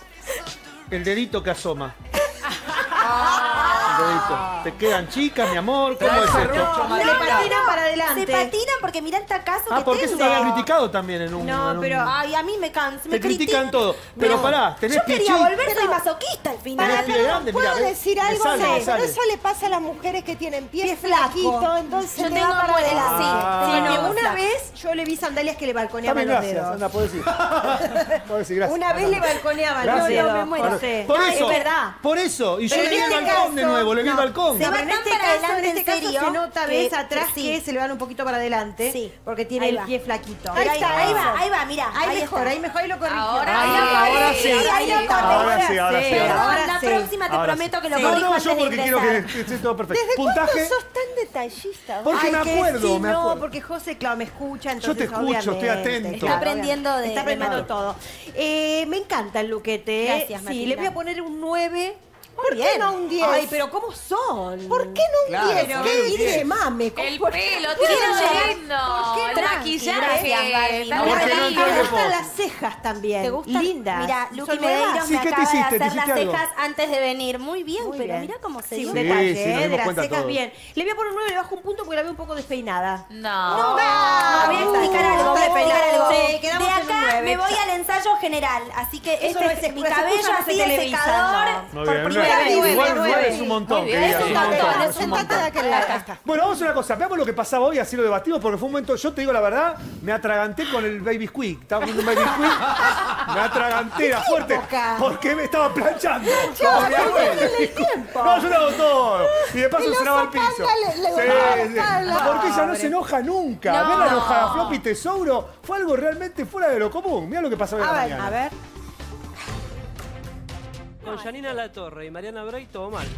El dedito que asoma. El dedito. ¿Te quedan chicas, mi amor? ¿Cómo es esto?
No, le patinan para adelante.
Se patinan porque mirá el tacazo
Ah,
que
porque eso te
tengo.
había criticado también en un.
No,
en un-
pero-
Ay, a mí me cansa, me
Te critican
critican.
todo. Pero
No.
pará, tenés
Yo
pie
quería
chico.
volver, soy masoquista al final.
Tenés pie grande,
¿Puedo
mirá, ¿ves?
decir
Me
algo?
sale,
No,
me
pero
sale.
eso le pasa a las mujeres que tienen pie,
Pie
flaquito,
flaco.
entonces
Yo
te
tengo
va para
muela,
adelante.
sí.
Ah.
Sí,
Tengo
no,
muy
una
flaco.
vez yo le vi sandalias que le balconeaban
También
los
gracias,
dedos.
anda, podés ir. Podés ir, gracias.
Una vez le balconeaban los
Gracias.
dedos.
No, me muero.
Por, sí.
Por
No,
eso,
es verdad.
por eso. Y yo
Pero
le vi
en
el
este
balcón de
caso,
nuevo, le vi el
no.
balcón.
No,
Se
pero
va
en
tan
este
para
caso, en
adelante,
este
en
caso
serio,
se nota,
que-
ves atrás
que sí.
que se le van un poquito para adelante,
Sí.
porque tiene
Ahí
el
va.
pie flaquito.
Ahí está, ahí va, ahí va, mira.
Ahí,
ahí
mejor,
está.
ahí mejor, ahí lo corrigió.
Ahora
Ahí
sí,
lo
ahora
corrigió.
sí.
Ahí lo corrigió.
Ahora sí, ahora sí.
Pero
Perdón,
ahora
la
sí.
próxima te
Ahora
prometo
sí.
que lo
No,
corrijo
no,
antes
yo
de
porque quiero que
ingresar.
esté todo perfecto.
¿Desde
Puntaje.
cuándo sos tan detallista?
Porque
Ay,
me
que
acuerdo,
sí,
me
no,
acuerdo.
porque José, claro, me escucha,
Yo te
entonces
escucho, estoy
obviamente,
atento.
Está aprendiendo de-
Está aprendiendo
de
todo. Eh, me encanta el luquete. ¿eh?
Gracias,
Sí,
Matilda.
le voy a poner un nueve.
Muy
¿Por qué
bien.
no un diez?
Ay,
pero ¿cómo son?
¿Por qué no un
Claro,
diez?
ponele
¿Qué
un
dice
diez.
mame? ¿Cómo-
El
por-
pelo,
¿Por qué
tiene
no?
lindo.
¿Por qué
El
tranqui?
maquillaje.
Gracias, Barbie.
está
No,
muy
porque no
lindo.
entiendo.
Me gustan las cejas también.
¿Te gustan?
Lindas.
Mira,
¿Son
Luqui
nuevas?
Medeiros
Sí,
me
¿qué te
acaba
hiciste?
de
¿Te
hacer las
hiciste algo?
cejas antes de venir. Muy bien,
Muy
pero
bien.
mira cómo se
Sí,
dio.
un
Sí,
detalle,
sí,
¿eh?
nos
de
dimos
las
cuenta
cejas
todos.
bien. Le voy a poner un nueve, le bajo un punto porque la veo un poco despeinada.
No.
No, voy a explicar algo, voy a explicar algo.
Sí, quedamos
de
en un
acá
nueve.
me voy al ensayo general, así que
Eso
este
no
es
es-
mi
esas
cabello
cosas no se
así de
televisan,
secador
no. Muy
por
bien,
primera
Igual nueve es un montón, que digas,
Es un
un montón,
montón,
es un montón.
sentate de aquel lado. Acá está.
Bueno, vamos a una cosa, veamos lo que pasaba hoy, así lo debatimos, porque fue un momento, yo te digo la verdad, me atraganté con el Baby Squeak. Estaba viendo un Baby Squeak, me atraganté, era fuerte, porque me estaba planchando. Con mi abuela. No, yo lo hago todo. Y de paso se lava el piso.
le- le
Sí,
golpeaba la
sí.
espalda.
Porque ella no se enoja nunca.
No.
Ver la enojada Floppy Tesouro fue algo realmente fuera de lo común. Mira lo que pasó hoy a la
A ver,
mañana.
a ver.
Con Janina Latorre y Mariana Bray todo mal.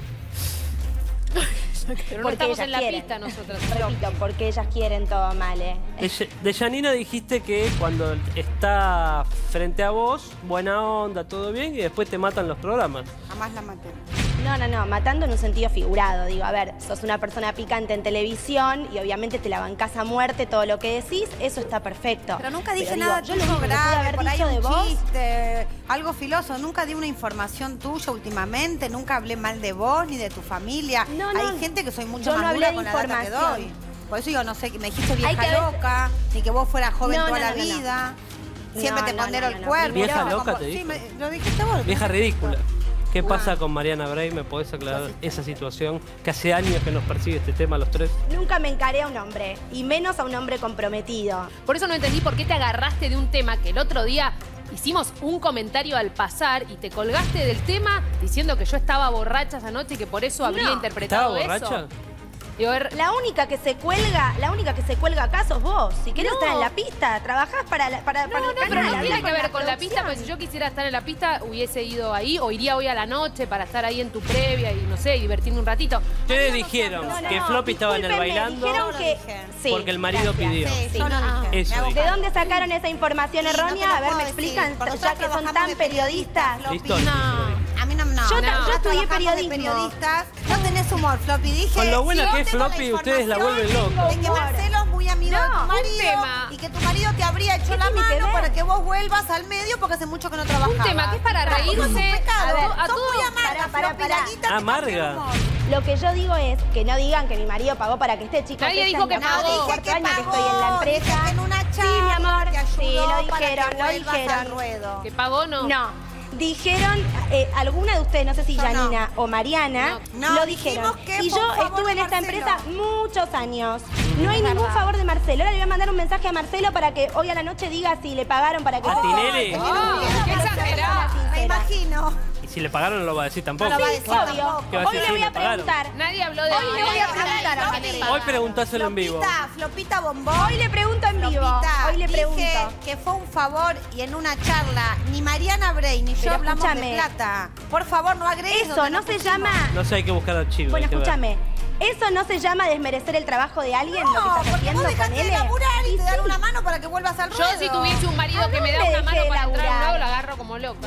Pero no
Porque
estamos
ellas
en la
quieren.
pista nosotros.
Repito, porque ellas quieren todo mal, ¿eh?
De, de Janina dijiste que cuando está frente a vos, buena onda, todo bien, y después te matan los programas.
Jamás la maté. No, no, no, matando en un sentido figurado. Digo, a ver, sos una persona picante en televisión y obviamente te la bancás a muerte todo lo que decís, eso está perfecto.
Pero nunca dije
digo,
nada
yo
tuyo
lo único que pude
grave,
haber
por ahí
dicho de
un
vos.
chiste, algo filoso. Nunca di una información tuya últimamente, nunca hablé mal de vos ni de tu familia.
No, no,
Hay gente que soy mucho
yo no
más
hablé
dura
de
con la data que
información.
doy. Por eso yo no sé, me dijiste
Hay
vieja
que ver-
loca, ni que vos fueras joven
No,
toda
no,
la
no, no, no.
vida. Siempre
No,
te
no,
pondero
no,
el
no.
cuerpo.
Vieja
Como-
loca, te
sí,
dije.
me- lo dijiste vos.
Vieja ridícula. ¿Qué pasa con Mariana Bray? ¿Me podés aclarar esa situación? Que hace años que nos persigue este tema a los tres.
Nunca me encaré a un hombre, y menos a un hombre comprometido.
Por eso no entendí por qué te agarraste de un tema que el otro día hicimos un comentario al pasar y te colgaste del tema diciendo que yo estaba borracha esa noche y que por eso habría
No.
interpretado
¿Estaba
eso.
borracha?
Digo, er-
La única que se cuelga, la única que se cuelga acá sos vos. Si querés
No.
estar en la pista, trabajás para, la- para, para
No,
el
no, pero
canal,
no tiene
habla
que ver con la
producción.
pista, porque si yo quisiera estar en la pista, hubiese ido ahí, o iría hoy a la noche para estar ahí en tu previa y no sé, divertirme un ratito.
Ustedes dijeron
No, no,
que
no,
Floppy estaba en el
discúlpenme,
bailando
dijeron que... Sí,
porque el marido
gracias.
pidió.
Sí,
Sí.
yo no dije.
Eso
Me hago
dije.
¿De dónde sacaron esa información
Sí, no te
errónea?
lo
A ver,
puedo
¿me
decir,
explican?
porque
Ya
nosotros
que son
trabajamos
tan
de
periodistas.
Floppy.
Listo.
No, a mí no, no.
Yo ta-
no.
yo estudié
Trabajamos de
periodismo.
periodistas. No tenés humor, Floppy. Dije,
Con lo buena
si
que
yo
es
tengo
Floppy, ustedes la
información
vuelven loca.
de que Marcelo es muy amigo
No,
de tu
un
marido
tema.
y que tu marido te habría hecho
¿Qué
la
tiene que
mano
ver?
para que vos vuelvas al medio porque hace mucho que no trabajabas.
Un tema que es para
Claro,
reírse.
eso es un pecado.
A ver, a
Sos
todo-
muy amarga,
Pará, pará,
Floppy,
pará.
la guita te
Amarga.
cambió el humor.
Lo que yo digo es que no digan que mi marido pagó para que esté, chicos.
Nadie
este
dijo que
año-
pagó.
No,
Dije
cuarto
que
año que
pagó,
estoy en la empresa.
dije que en una
Sí, mi amor,
charla te ayudó
sí, lo
para
dijeron,
que
lo
vuelvas al
dijeron.
ruedo.
¿Que pagó no?
No. Dijeron, eh, alguna de ustedes, no sé si
Yo no.
Janina o Mariana,
No. No,
lo
dijimos
dijeron.
que
Y
fue
yo
un favor
estuve
de
en esta
Marcelo.
empresa muchos años. No hay
Es
ningún
verdad.
favor de Marcelo. Ahora le voy a mandar un mensaje a Marcelo para que hoy a la noche diga si le pagaron para que...
¿A Tinelli?
Ah, qué exagerado.
Me imagino.
Y si le pagaron no lo va a decir tampoco.
No lo va a decir
Obvio.
tampoco.
¿Qué va a
Hoy
decir?
le voy
¿Le
a
pagaron?
preguntar.
Nadie habló de
Hoy le voy a preguntar a Mariana.
Hoy preguntáselo en vivo.
Flopita, Flopita Bombón.
Hoy le pregunto en vivo.
Flopita,
Hoy le pregunto.
dije que fue un favor y en una charla ni Mariana Bray ni yo
Pero
hablamos
escúchame.
de plata. Por favor, no agregues.
Eso
donde
no
nos
se
pusimos.
llama...
No sé, hay que buscar archivos.
Bueno,
hay que ver.
escúchame. ¿Eso no se llama desmerecer el trabajo de alguien, lo que
No,
estás
porque
haciendo
vos
con
dejaste de
él?
laburar y,
Y
te dan
sí.
una mano para que vuelvas al
Yo
ruedo.
si tuviese un marido
¿A
que me da
dónde
una mano
dejé de
para entrar a un
laburar?
nuevo, lo agarro como loca.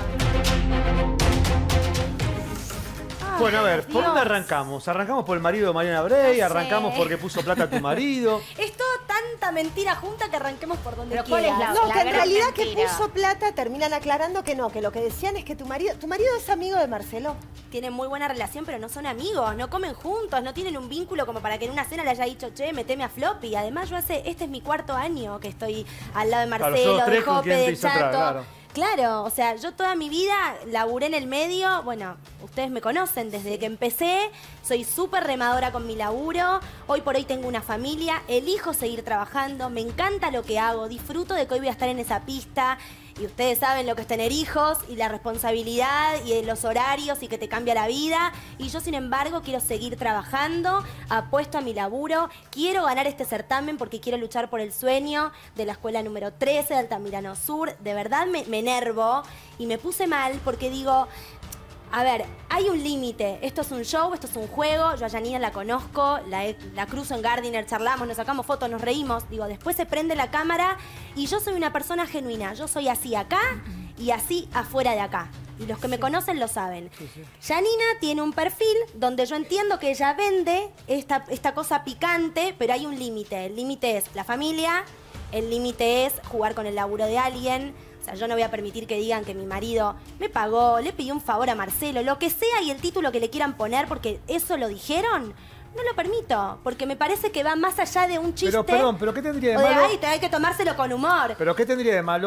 Bueno, a ver, ¿por
Dios.
dónde arrancamos? Arrancamos por el marido de Mariana Bray,
No
arrancamos
sé.
porque puso plata a tu marido.
Es todo tanta mentira junta que arranquemos por donde
Pero ¿cuál
quieras.
es la-
No, que en
gran
realidad que
mentira?
puso plata terminan aclarando que no, que lo que decían es que tu marido, tu marido es amigo de Marcelo.
Tienen muy buena relación, pero no son amigos, no comen juntos, no tienen un vínculo como para que en una cena le haya dicho, che, meteme a Floppy. Además, yo hace, este es mi cuarto año que estoy al lado de
Claro,
Marcelo,
sos los tres
de
con
Jope,
quien te
de
hizo atrás,
Chato.
claro.
Claro, o sea, yo toda mi vida laburé en el medio, bueno, ustedes me conocen, desde que empecé, soy súper remadora con mi laburo, hoy por hoy tengo una familia, elijo seguir trabajando, me encanta lo que hago, disfruto de que hoy voy a estar en esa pista, y ustedes saben lo que es tener hijos, y la responsabilidad, y los horarios, y que te cambia la vida, y yo sin embargo quiero seguir trabajando, apuesto a mi laburo, quiero ganar este certamen porque quiero luchar por el sueño de la escuela número trece de Altamirano Sur, de verdad me, me enervo, y me puse mal porque digo... A ver, hay un límite. Esto es un show, esto es un juego. Yo a Janina la conozco, la, he- la cruzo en Gardiner, charlamos, nos sacamos fotos, nos reímos. Digo, después se prende la cámara y yo soy una persona genuina. Yo soy así acá y así afuera de acá. Y los que me conocen lo saben. Janina tiene un perfil donde yo entiendo que ella vende esta, esta cosa picante, pero hay un límite. El límite es la familia, el límite es jugar con el laburo de alguien. O sea, yo no voy a permitir que digan que mi marido me pagó, le pidió un favor a Marcelo, lo que sea y el título que le quieran poner porque eso lo dijeron. No lo permito, porque me parece que va más allá de un chiste.
Pero, perdón, ¿pero qué tendría de
o de,
malo?
ay, te hay que tomárselo con humor.
¿Pero qué tendría de malo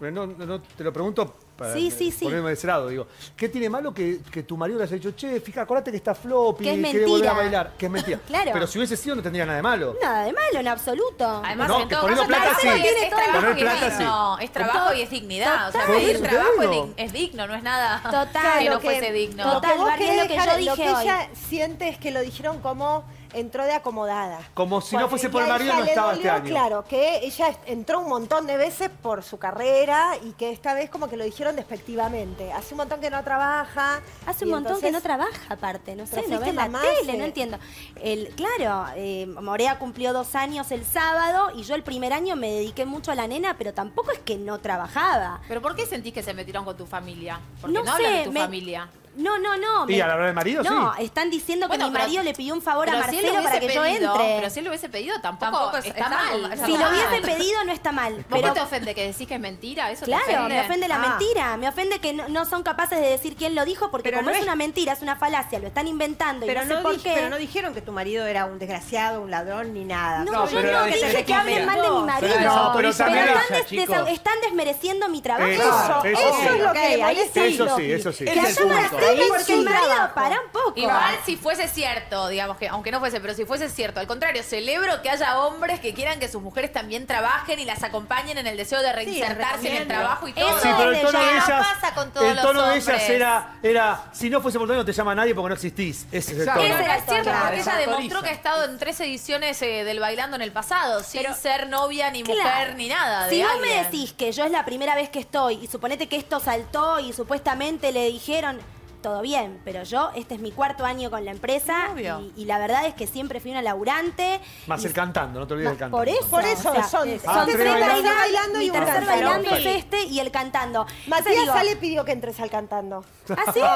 pero no, no te lo pregunto para
Sí, sí, sí.
ponerme de ese lado, digo. ¿Qué tiene malo que, que tu marido le haya dicho, che, fija, acordate que está floppy,
Que es
quiere volver a
mentira.
bailar? Que es mentira.
Claro.
Pero si hubiese sido no tendría nada de malo.
Nada de malo, en absoluto.
Además,
No,
en
que
todo
poniendo
caso,
plata
trabajo
sí.
y es, es trabajo
Poner
y es
plata sí.
digno. Es trabajo y es dignidad. O sea,
Total.
pedir
Por eso te
trabajo es,
digo.
dig- es digno, no es nada
Total,
que no
lo que-
fuese digno.
total.
Lo que vos
Barbie, es
querés
lo que
dejar-
yo
lo
dije
que
hoy.
ella siente es que lo dijeron como entró de acomodada.
Como si no
Cuando-
fuese
y
por el
a
marido
ella
no
le
estaba
dolió,
este año.
Claro, que ella est- entró un montón de veces por su carrera y que esta vez como que lo dijeron despectivamente. Hace un montón que no trabaja.
Hace
y
un montón que
entonces-
no trabaja, aparte, no sé,
Pero
no
fuiste
ve la
mamá
tele,
hace-
no entiendo. El, claro, eh, Morea cumplió dos años el sábado y yo el primer año me dediqué mucho a la nena, pero tampoco es que no trabajaba.
¿Pero por qué sentís que se metieron con tu familia? Porque
No
no, hablan
sé,
de tu
me-
familia.
No, no, no.
¿Y
me-
a la hora del marido,
No,
sí?
están diciendo que
Bueno,
mi
pero-
marido le pidió un favor a
Pero si él
Marcelo
lo
para que
hubiese
yo
pedido,
entre.
Pero si él lo hubiese pedido, tampoco,
Tampoco
está,
está
mal.
mal.
está
Si lo
mal.
hubiese pedido, no está mal.
¿Por
Pero
qué te ofende que decís que es mentira? ¿Eso te
Claro,
ofende?
me ofende la
Ah.
mentira, me ofende que no, no son capaces de decir quién lo dijo, porque
Pero
como
no
es
es-
una mentira, es una falacia, lo están inventando
Pero
y no
no,
sé por
dij-
qué.
pero no dijeron que tu marido era un desgraciado, un ladrón, ni nada.
No,
No,
yo
pero
no
la
dije
desmerece
que hablen mal de mi marido.
No, pero también
están,
ella,
des-
chicos.
desa- están desmereciendo mi trabajo.
Eso,
Eso,
eso
eso
sí.
es lo
Ok,
que le
ahí
molesta.
sí.
Eso sí, eso sí.
Que
Ese es el
haya una
punto.
serie
Ahí
porque
sí,
el marido
trabajo.
para un poco.
Igual si fuese cierto, digamos que, aunque no fuese, pero si fuese cierto, al contrario, celebro que haya hombres que quieran que sus mujeres también trabajen y las acompañen en el deseo de reinsertarse en el
recomiendo.
trabajo y todo.
Eso
Sí, pero el
desde
tono
ya.
de
No
ellas,
pasa con todos
el tono
los
de ellas
hombres.
era, era, si no fuese por todo no te llama nadie porque no existís. Ese es el
Exacto.
tono.
Pero no es cierto,
Claro,
porque ella
desautoriza.
demostró que ha estado en tres ediciones eh, del Bailando en el pasado, sin
Pero-
ser novia, ni mujer,
Claro.
ni nada.
Si
de
vos me
alguien.
decís que yo es la primera vez que estoy y suponete que esto saltó y supuestamente le dijeron, todo bien, pero yo, este es mi cuarto año con la empresa
Obvio.
y, y la verdad es que siempre fui una laburante.
Más
y-
el cantando, no te olvides del cantando.
Por eso,
Por eso,
o sea,
son-
son
Ah,
tres
tres
bailando,
bailando.
bailando
mi
y un
tercer
cantando.
bailando es
Perfecto.
este y el cantando. Entonces
Matías
digo,
Sale pidió que entres al cantando.
¿Ah, sí?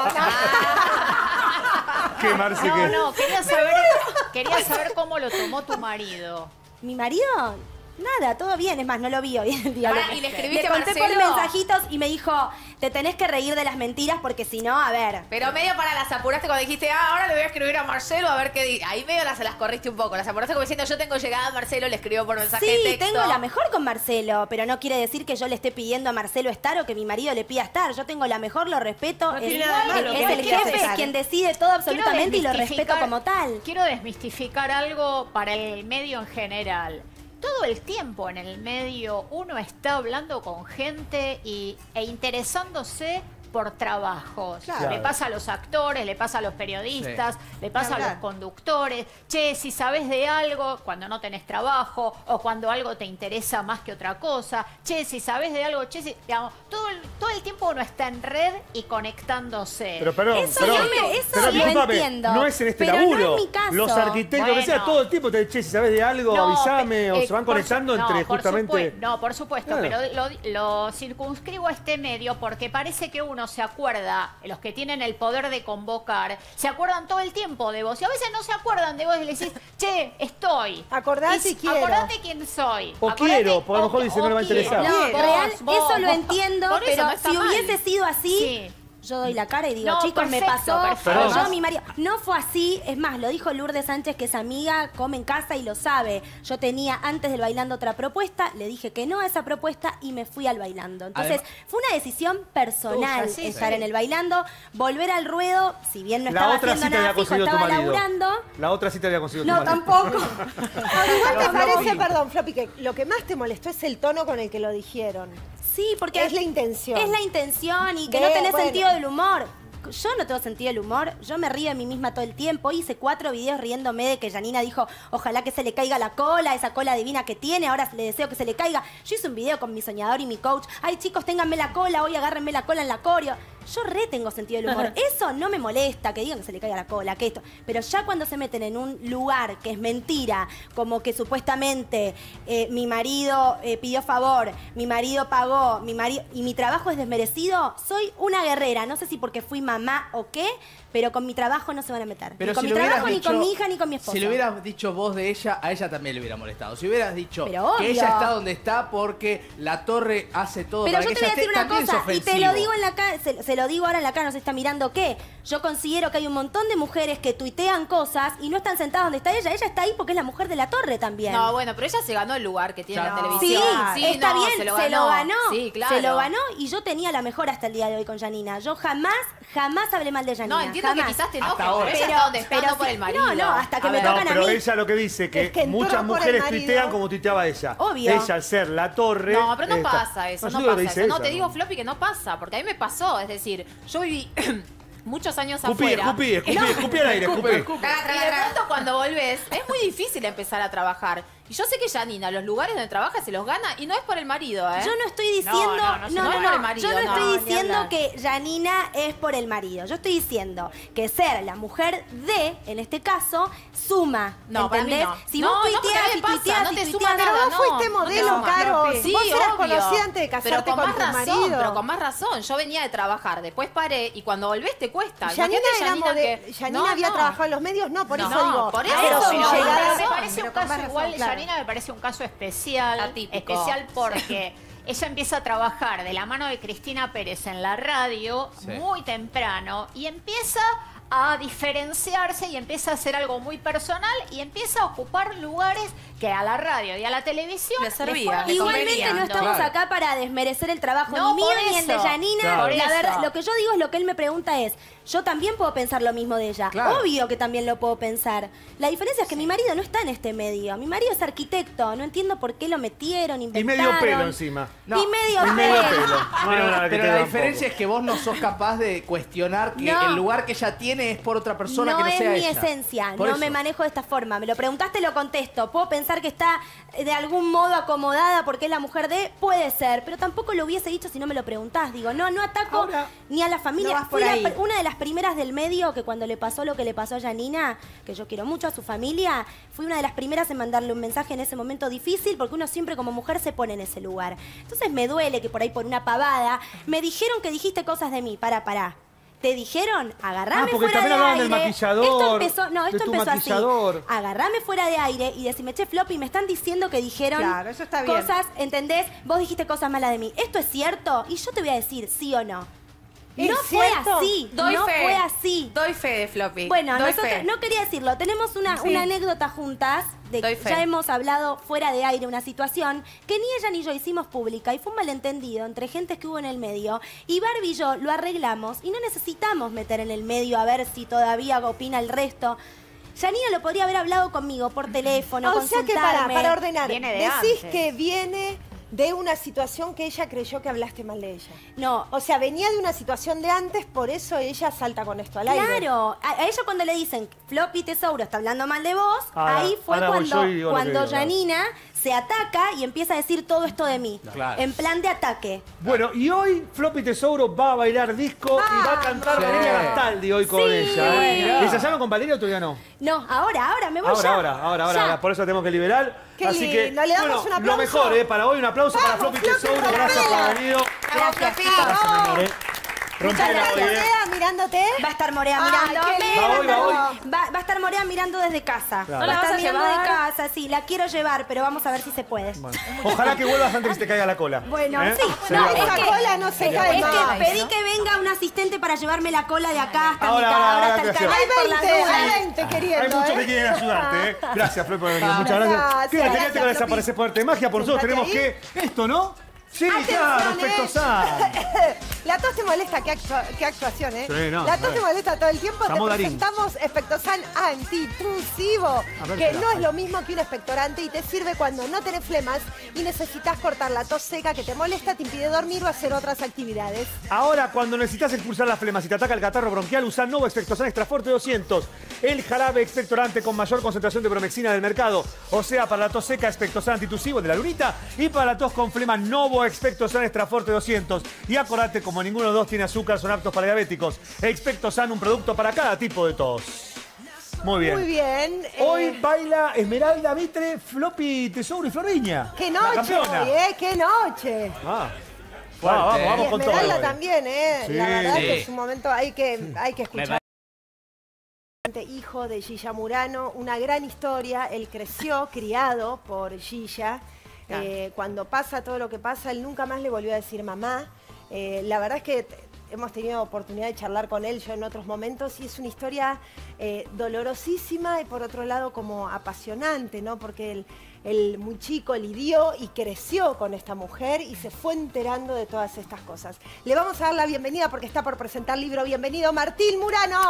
¿Qué, Marce,
No,
qué?
no, quería saber, quería saber cómo lo tomó tu marido.
¿Mi marido? Nada, todo bien, es más, no lo vi hoy en el día.
Pará,
Lo-
¿y le escribiste a
conté por
Marcelo?
mensajitos y me dijo, te tenés que reír de las mentiras porque si no, a ver.
Pero medio para las apuraste cuando dijiste, ah, ahora le voy a escribir a Marcelo a ver qué dice. Ahí medio las, las corriste un poco. Las apuraste como diciendo, yo tengo llegada a Marcelo, le escribo por mensaje
Sí,
de texto.
tengo la mejor con Marcelo, pero no quiere decir que yo le esté pidiendo a Marcelo estar o que mi marido le pida estar. Yo tengo la mejor, lo respeto.
No
es
tiene nada de malo,
es
que
el
le quiera
jefe, es
estar.
quien decide todo absolutamente y lo respeto
desmistificar-
como tal.
Quiero desmistificar algo para el medio en general. Todo el tiempo en el medio uno está hablando con gente y, e interesándose por trabajos.
Claro.
Le pasa a los actores, le pasa a los periodistas, le pasa a los
hablar.
conductores. Che, si sabes de algo cuando no tenés trabajo o cuando algo te interesa más que otra cosa. Che, si sabes de algo, che, si, digamos, todo el, todo el tiempo uno está en red y conectándose.
Pero perdón,
Eso
perdón,
yo me- eso
pero
lo
discúlpame,
entiendo,
no es en este
pero no
laburo.
es mi caso.
Los arquitectos, lo que sea,
Bueno.
todo el tiempo te dicen, che, si sabes de algo,
No,
avísame,
pe-
o
eh,
se van
por
conectando
su- no,
entre
por
justamente...
supue- no, por supuesto,
Claro.
pero lo, lo circunscribo a este medio porque parece que uno se acuerda, los que tienen el poder de convocar, se acuerdan todo el tiempo de vos y a veces no se acuerdan de vos y le decís, che, estoy.
Acordate
Y-
y quiero.
Acordate quién soy.
O
Acordate-
quiero, porque a lo mejor
o-
dice, no
o
le va a interesar.
quiero.
No,
Vos,
real,
vos,
eso lo
vos.
entiendo,
Por eso
pero
no está
si
mal.
hubiese sido así,
Sí.
yo doy la cara y digo,
No,
chicos, me
perfecto,
pasó.
perfecto.
Yo, mi marido. No fue así. Es más, lo dijo Lourdes Sánchez, que es amiga, come en casa y lo sabe. Yo tenía antes del bailando otra propuesta, le dije que no a esa propuesta y me fui al bailando. Entonces,
Adem-
fue una decisión personal
Tuya, sí,
estar
sí.
en el bailando, volver al ruedo, si bien no
La
estaba
otra
haciendo
sí te había
nada fijo,
conseguido tu
estaba
marido.
laburando.
La otra sí te había conseguido
No,
tu marido.
tampoco.
Ahora, igual te
No,
parece,
Floppy.
perdón, Floppy, que lo que más te molestó es el tono con el que lo dijeron.
Sí, porque
Es la intención.
Es la intención y que
De-
no tenés
bueno.
sentido del humor. Yo no tengo sentido del humor, yo me río de mí misma todo el tiempo. Hice cuatro videos riéndome de que Janina dijo, ojalá que se le caiga la cola, esa cola divina que tiene, ahora le deseo que se le caiga. Yo hice un video con mi soñador y mi coach. Ay, chicos, ténganme la cola, hoy agárrenme la cola en la coreo. Yo re tengo sentido del humor. Eso no me molesta, que digan que se le caiga la cola, que esto. Pero ya cuando se meten en un lugar que es mentira, como que supuestamente eh, mi marido eh, pidió favor, mi marido pagó, mi marido y mi trabajo es desmerecido, soy una guerrera. No sé si porque fui mamá o qué, pero con mi trabajo no se van a meter.
Pero
ni con
si
mi
lo hubieras
trabajo, ni
dicho-
con mi hija, ni con mi esposo.
Si le hubieras dicho vos de ella, a ella también le hubiera molestado. Si hubieras dicho
Pero
que
obvio.
ella está donde está porque la torre hace todo
Pero
para
yo
que
te voy a
ella
decir
esté,
una
también es
cosa, y te lo
ofensivo.
digo en la cara, se, se lo digo ahora en la cara, no se está mirando qué. Yo considero que hay un montón de mujeres que tuitean cosas y no están sentadas donde está ella. Ella está ahí porque es la mujer de la torre también.
No, bueno, pero ella se ganó el lugar que tiene en la
Sí,
televisión. Sí,
está
no,
bien,
se lo
se
ganó.
lo ganó.
Sí, claro.
Se lo ganó y yo tenía la mejor hasta el día de hoy con Janina. Yo jamás, jamás hablé mal de Janina.
No, entiendo que
jamás.
quizás te enojes,
Hasta ahora.
pero ella
Pero-
está despegando
pero
por
sí-
el marido.
no, no, hasta que
A
me
ver.
tocan
No,
a
pero
mí.
ella lo que dice que,
Es que entró
muchas
por el
mujeres
marido.
tuitean como tuiteaba ella.
Obvio.
Ella al ser la torre.
No, pero no
está-
pasa eso,
yo
no
digo lo
pasa
que
eso.
dice
No,
ella,
te digo, Floppy, que no pasa, porque a mí me pasó. Es decir, yo viví muchos años
Escupí,
afuera.
escupí, escupí,
No.
escupí al aire, escupí.
Y de pronto cuando volvés, es muy difícil empezar a trabajar. Y yo sé que Janina, los lugares donde trabaja se los gana y no es por el marido, ¿eh?
Yo no estoy diciendo,
No, no, no,
no,
no,
no,
no, el marido,
yo no,
no,
estoy
ni
diciendo
hablar.
que Janina es por el marido. Yo estoy diciendo que ser la mujer de, en este caso, suma.
No, para mí
¿entendés?
no.
Si
No,
vos
no, porque
tuiteás
a mí
y
me pasa,
tuiteás
no
y
te
tuiteás,
suma
Pero
nada,
vos
no,
fuiste
no te
modelo,
suma.
Caro.
Sí,
Vos eras
obvio.
conocida antes de casarte
Pero con,
con
más
tu
razón,
marido.
pero con más razón. Yo venía de trabajar, después paré y cuando volvés te cuesta.
Janina,
Imagínate
era
Janina
mode-
que...
Janina
no,
había
no.
trabajado en los medios, no, por
No,
eso digo.
por eso,
pero su
pero-
llegada-
me parece
pero
un
con
caso
más razón,
igual,
claro.
Janina me parece un caso especial,
Atípico.
especial porque ella empieza a trabajar de la mano de Cristina Pérez en la radio
Sí.
muy temprano y empieza a diferenciarse y empieza a hacer algo muy personal y empieza a ocupar lugares que a la radio y a la televisión
Le servía,
les fueron
le
Igualmente no
conveniendo.
estamos
Claro.
acá para desmerecer el trabajo
No,
ni mío
por
ni el de
eso.
Janina.
Claro.
Por
La
eso.
verdad, lo que yo digo es lo que él me pregunta es, yo también puedo pensar lo mismo de ella.
Claro.
Obvio que también lo puedo pensar. La diferencia es que mi marido no está en este medio. Mi marido es arquitecto. No entiendo por qué lo metieron,
Y
inventaron.
medio pelo encima.
Y medio
Y medio
pelo.
pelo. Bueno, nada, que
Pero
te
la
da un
diferencia
poco.
es que vos no sos capaz de cuestionar que
No.
el lugar que ella tiene es por otra persona
No
que no
es
sea
mi
ella.
esencia,
Por
no
eso.
me manejo de esta forma. Me lo preguntaste, lo contesto. ¿Puedo pensar que está eh, de algún modo acomodada porque es la mujer de? Puede ser, pero tampoco lo hubiese dicho si no me lo preguntás. Digo, no, no ataco
Ahora,
ni a la
no
familia.
vas
Fui
por
la
ahí.
pr- una de las primeras del medio que cuando le pasó lo que le pasó a Janina, que yo quiero mucho a su familia, fui una de las primeras en mandarle un mensaje en ese momento difícil porque uno siempre como mujer se pone en ese lugar. Entonces me duele que por ahí por una pavada me dijeron que dijiste cosas de mí. Pará, pará. ¿Te dijeron? Agarrame
Ah, porque
fuera
también
de
hablaban
aire.
del maquillador,
Esto empezó, no,
de
esto
tu
empezó
maquillador.
así. Agarrame fuera de aire y decime, che, Floppy, me están diciendo que dijeron
Claro, eso está bien.
cosas, ¿entendés? Vos dijiste cosas malas de mí. ¿Esto es cierto? Y yo te voy a decir sí o no.
¿Es
No fue
cierto?
así,
Doy
no
fe.
fue así.
Doy fe de Floppy.
Bueno,
Doy
nosotros,
fe.
no quería decirlo, tenemos una,
Sí.
una anécdota juntas, de
Doy
que
fe.
ya hemos hablado fuera de aire, una situación que ni ella ni yo hicimos pública y fue un malentendido entre gente que hubo en el medio y Barbie y yo lo arreglamos y no necesitamos meter en el medio a ver si todavía opina el resto. Janina lo podría haber hablado conmigo por teléfono,
O sea que para,
consultarme.
para ordenar,
Viene de
decís
antes.
que viene de una situación que ella creyó que hablaste mal de ella.
No,
O sea, venía de una situación de antes, por eso ella salta con esto al aire.
claro, a, a ella cuando le dicen Floppy Tesouro está hablando mal de vos,
Ahora-
ahí fue
ahora voy
cuando,
yo y digo lo que
cuando
digo, claro.
Janina se ataca y empieza a decir todo esto de mí,
Claro.
en plan de ataque.
Bueno, y hoy Floppy Tesouro va a bailar disco y va a cantar
Sí.
Valeria Gastaldi hoy con
Sí.
ella. ¿eh?
Mirá.
¿Ensayaron con Valeria o todavía no?
No, ahora, ahora, me voy
Ahora,
ya.
ahora, ahora, ahora,
Ya.
ahora, por eso tenemos que liberar.
Qué
Así que,
lindo, ¿le damos
bueno,
un
lo
aplauso?
mejor, ¿eh? Para hoy, un aplauso para
¡Vamos,
Floppy
Floppy,
Tesouro. Gracias por
rompela!
haber venido.
Gracias,
Gracias, mi amor, ¿eh?
Muchas
Rompela hoy,
gracias,
¿eh?
Bea, mirándote.
Va a estar Morea
Ay,
mirando.
qué lindo.
Va hoy, va hoy.
Va, va a estar Morea mirando desde casa.
Claro.
Va
¿No la
a estar
vas a
mirando
llevar?
de casa, sí. La quiero llevar, pero vamos a ver si se puede.
Ojalá que vuelvas antes que se te caiga la cola.
Bueno,
¿Eh?
sí.
Sería
No,
bueno.
es
Esa
que,
cola no se cae
es
más.
que pedí que venga un asistente para llevarme la cola de acá hasta
Ahora,
mi
ahora,
casa,
ahora,
hasta el
gracias.
canal
Hay
por las
veinte,
dudas.
hay veinte queriendo,
Hay muchos
¿eh?
que quieren ayudarte, ¿eh? Gracias, Floppy, por venir. Muchas gracias.
Gracias,
Quédate,
gracias,
quédate con esa
Floppy.
parecer por arte de magia. Por nosotros
Sentate
tenemos que. Esto, ¿no? Sí, claro,
Atención,
Efecto
¿eh?
San.
La tos te molesta, qué, actua- qué actuación, ¿eh?
Sí, no,
la tos
a
te
ver.
molesta todo el tiempo.
Estamos
te
Darín.
presentamos Expectosan antitrusivo,
A ver,
que
espera,
no es
ahí.
lo mismo que un expectorante y te sirve cuando no tenés flemas y necesitas cortar la tos seca que te molesta, te impide dormir o hacer otras actividades.
Ahora, cuando necesitas expulsar las flemas y te ataca el catarro bronquial, usa Novo Expectosan Extra Forte doscientos. El jarabe expectorante con mayor concentración de bromexina del mercado. O sea, para la tos seca, Expectosan antitusivo de la lunita. Y para la tos con flema, Novo Expectosan Extra Forte doscientos. Y acordate, como ninguno de los dos tiene azúcar, son aptos para diabéticos. Expectosan, un producto para cada tipo de tos. Muy bien.
Muy bien. eh,
Hoy baila Esmeralda Mitre, Floppy Tesouro y Floriña.
¡Qué
La
noche
campeona.
hoy, eh! ¡Qué noche!
Ah.
Fuerte,
vamos,
¿eh?
vamos
Y
con todo.
Esmeralda
hoy.
también, ¿eh?
Sí.
La verdad
Sí.
que es un momento, hay que, hay que
Me
escuchar. Hijo de Gilla Murano, una gran historia. Él creció, criado por Gilla. Eh, cuando pasa todo lo que pasa, él nunca más le volvió a decir mamá. Eh, la verdad es que t- hemos tenido oportunidad de charlar con él yo en otros momentos y es una historia eh, dolorosísima y por otro lado como apasionante, ¿no? Porque él, el muy chico lidió y creció con esta mujer y se fue enterando de todas estas cosas. Le vamos a dar la bienvenida porque está por presentar el libro. Bienvenido, Martín Murano.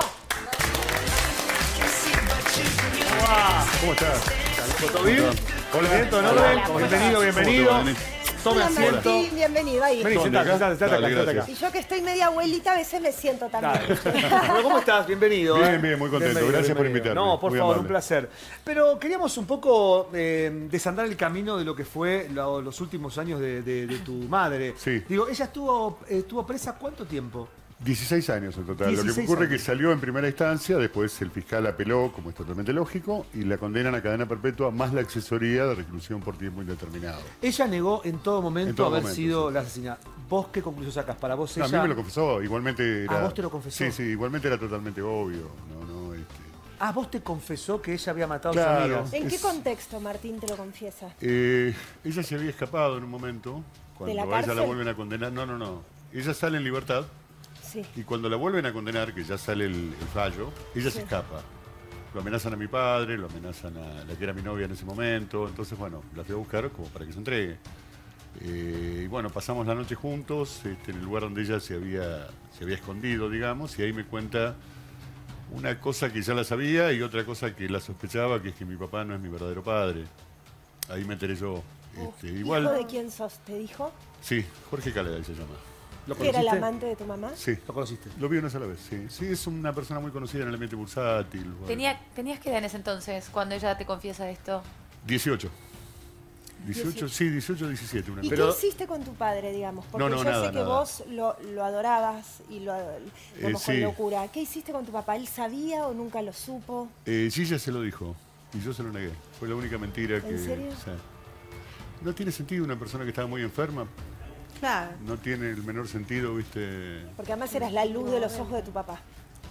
¿Cómo estás?
¿Todo bien?
Hola.
¿Bien? ¿Todo en orden? Bienvenido, bienvenido. Tome
Hola,
asiento.
Martín, bienvenido ahí.
Vení, sentate, sentate, sentate acá,
Dale,
sentate acá.
Y yo que estoy media abuelita, a veces me siento también.
Bueno, ¿cómo estás? Bienvenido.
Bien,
¿eh?
bien, muy contento.
Bienvenido,
Gracias por
bienvenido.
invitarme.
No, por
Muy
favor,
amable.
un placer. Pero queríamos un poco eh, desandar el camino de lo que fue lo- los últimos años de, de- de tu madre.
Sí.
Digo, ella estuvo, eh, estuvo presa ¿cuánto tiempo?
dieciséis años en total. Lo que
dieciséis
ocurre es que
años.
salió en primera instancia, después el fiscal apeló, como es totalmente lógico, y la condenan a cadena perpetua más la accesoría de reclusión por tiempo indeterminado.
Ella negó en todo momento
En todo
haber
momento,
sido la asesina. ¿Vos qué conclusión sacás? Para vos
No,
ella...
a mí me lo confesó, igualmente era...
¿A vos te lo confesó?
Sí, sí, igualmente era totalmente obvio. No, no, este...
Ah, vos te confesó que ella había matado a
Claro.
sus amigas.
¿En qué
Es-
contexto, Martín, te lo confiesa?
Eh, ella se había escapado en un momento, cuando
la
a ella la
cárcel?
vuelven a condenar. No, no, no. Ella sale en libertad.
Sí.
Y cuando la vuelven a condenar, que ya sale el, el fallo, ella
Sí.
se escapa. Lo amenazan a mi padre, lo amenazan a la que era mi novia en ese momento. Entonces, bueno, la fui a buscar como para que se entregue. Eh, y bueno, pasamos la noche juntos este, en el lugar donde ella se había, se había escondido, digamos, y ahí me cuenta una cosa que ya la sabía y otra cosa que la sospechaba, que es que mi papá no es mi verdadero padre. Ahí me enteré yo. Este, igual,
¿Hijo de quién sos? ¿Te dijo?
sí, Jorge Caleda se llama.
¿Lo
¿Que era el
conociste?
amante de tu mamá?
Sí.
¿Lo conociste?
Lo vi una sola vez, sí. Sí, es una persona muy conocida en el ambiente bursátil. bueno.
Tenía, ¿Tenías qué edad en ese entonces cuando ella te confiesa esto?
dieciocho. dieciocho,
dieciocho.
sí, dieciocho, diecisiete. Una
¿Y
Pero,
qué hiciste con tu padre, digamos? Porque
No, no,
yo
nada,
sé que
nada.
vos lo, lo adorabas y lo como
Eh,
con
sí.
locura. ¿Qué hiciste con tu papá? ¿Él sabía o nunca lo supo?
eh, Gilla se lo dijo y yo se lo negué. Fue la única mentira que...
¿En serio?
o sea, no tiene sentido una persona que estaba muy enferma.
Claro.
No tiene el menor sentido, ¿viste?
Porque además eras la luz de los ojos de tu papá.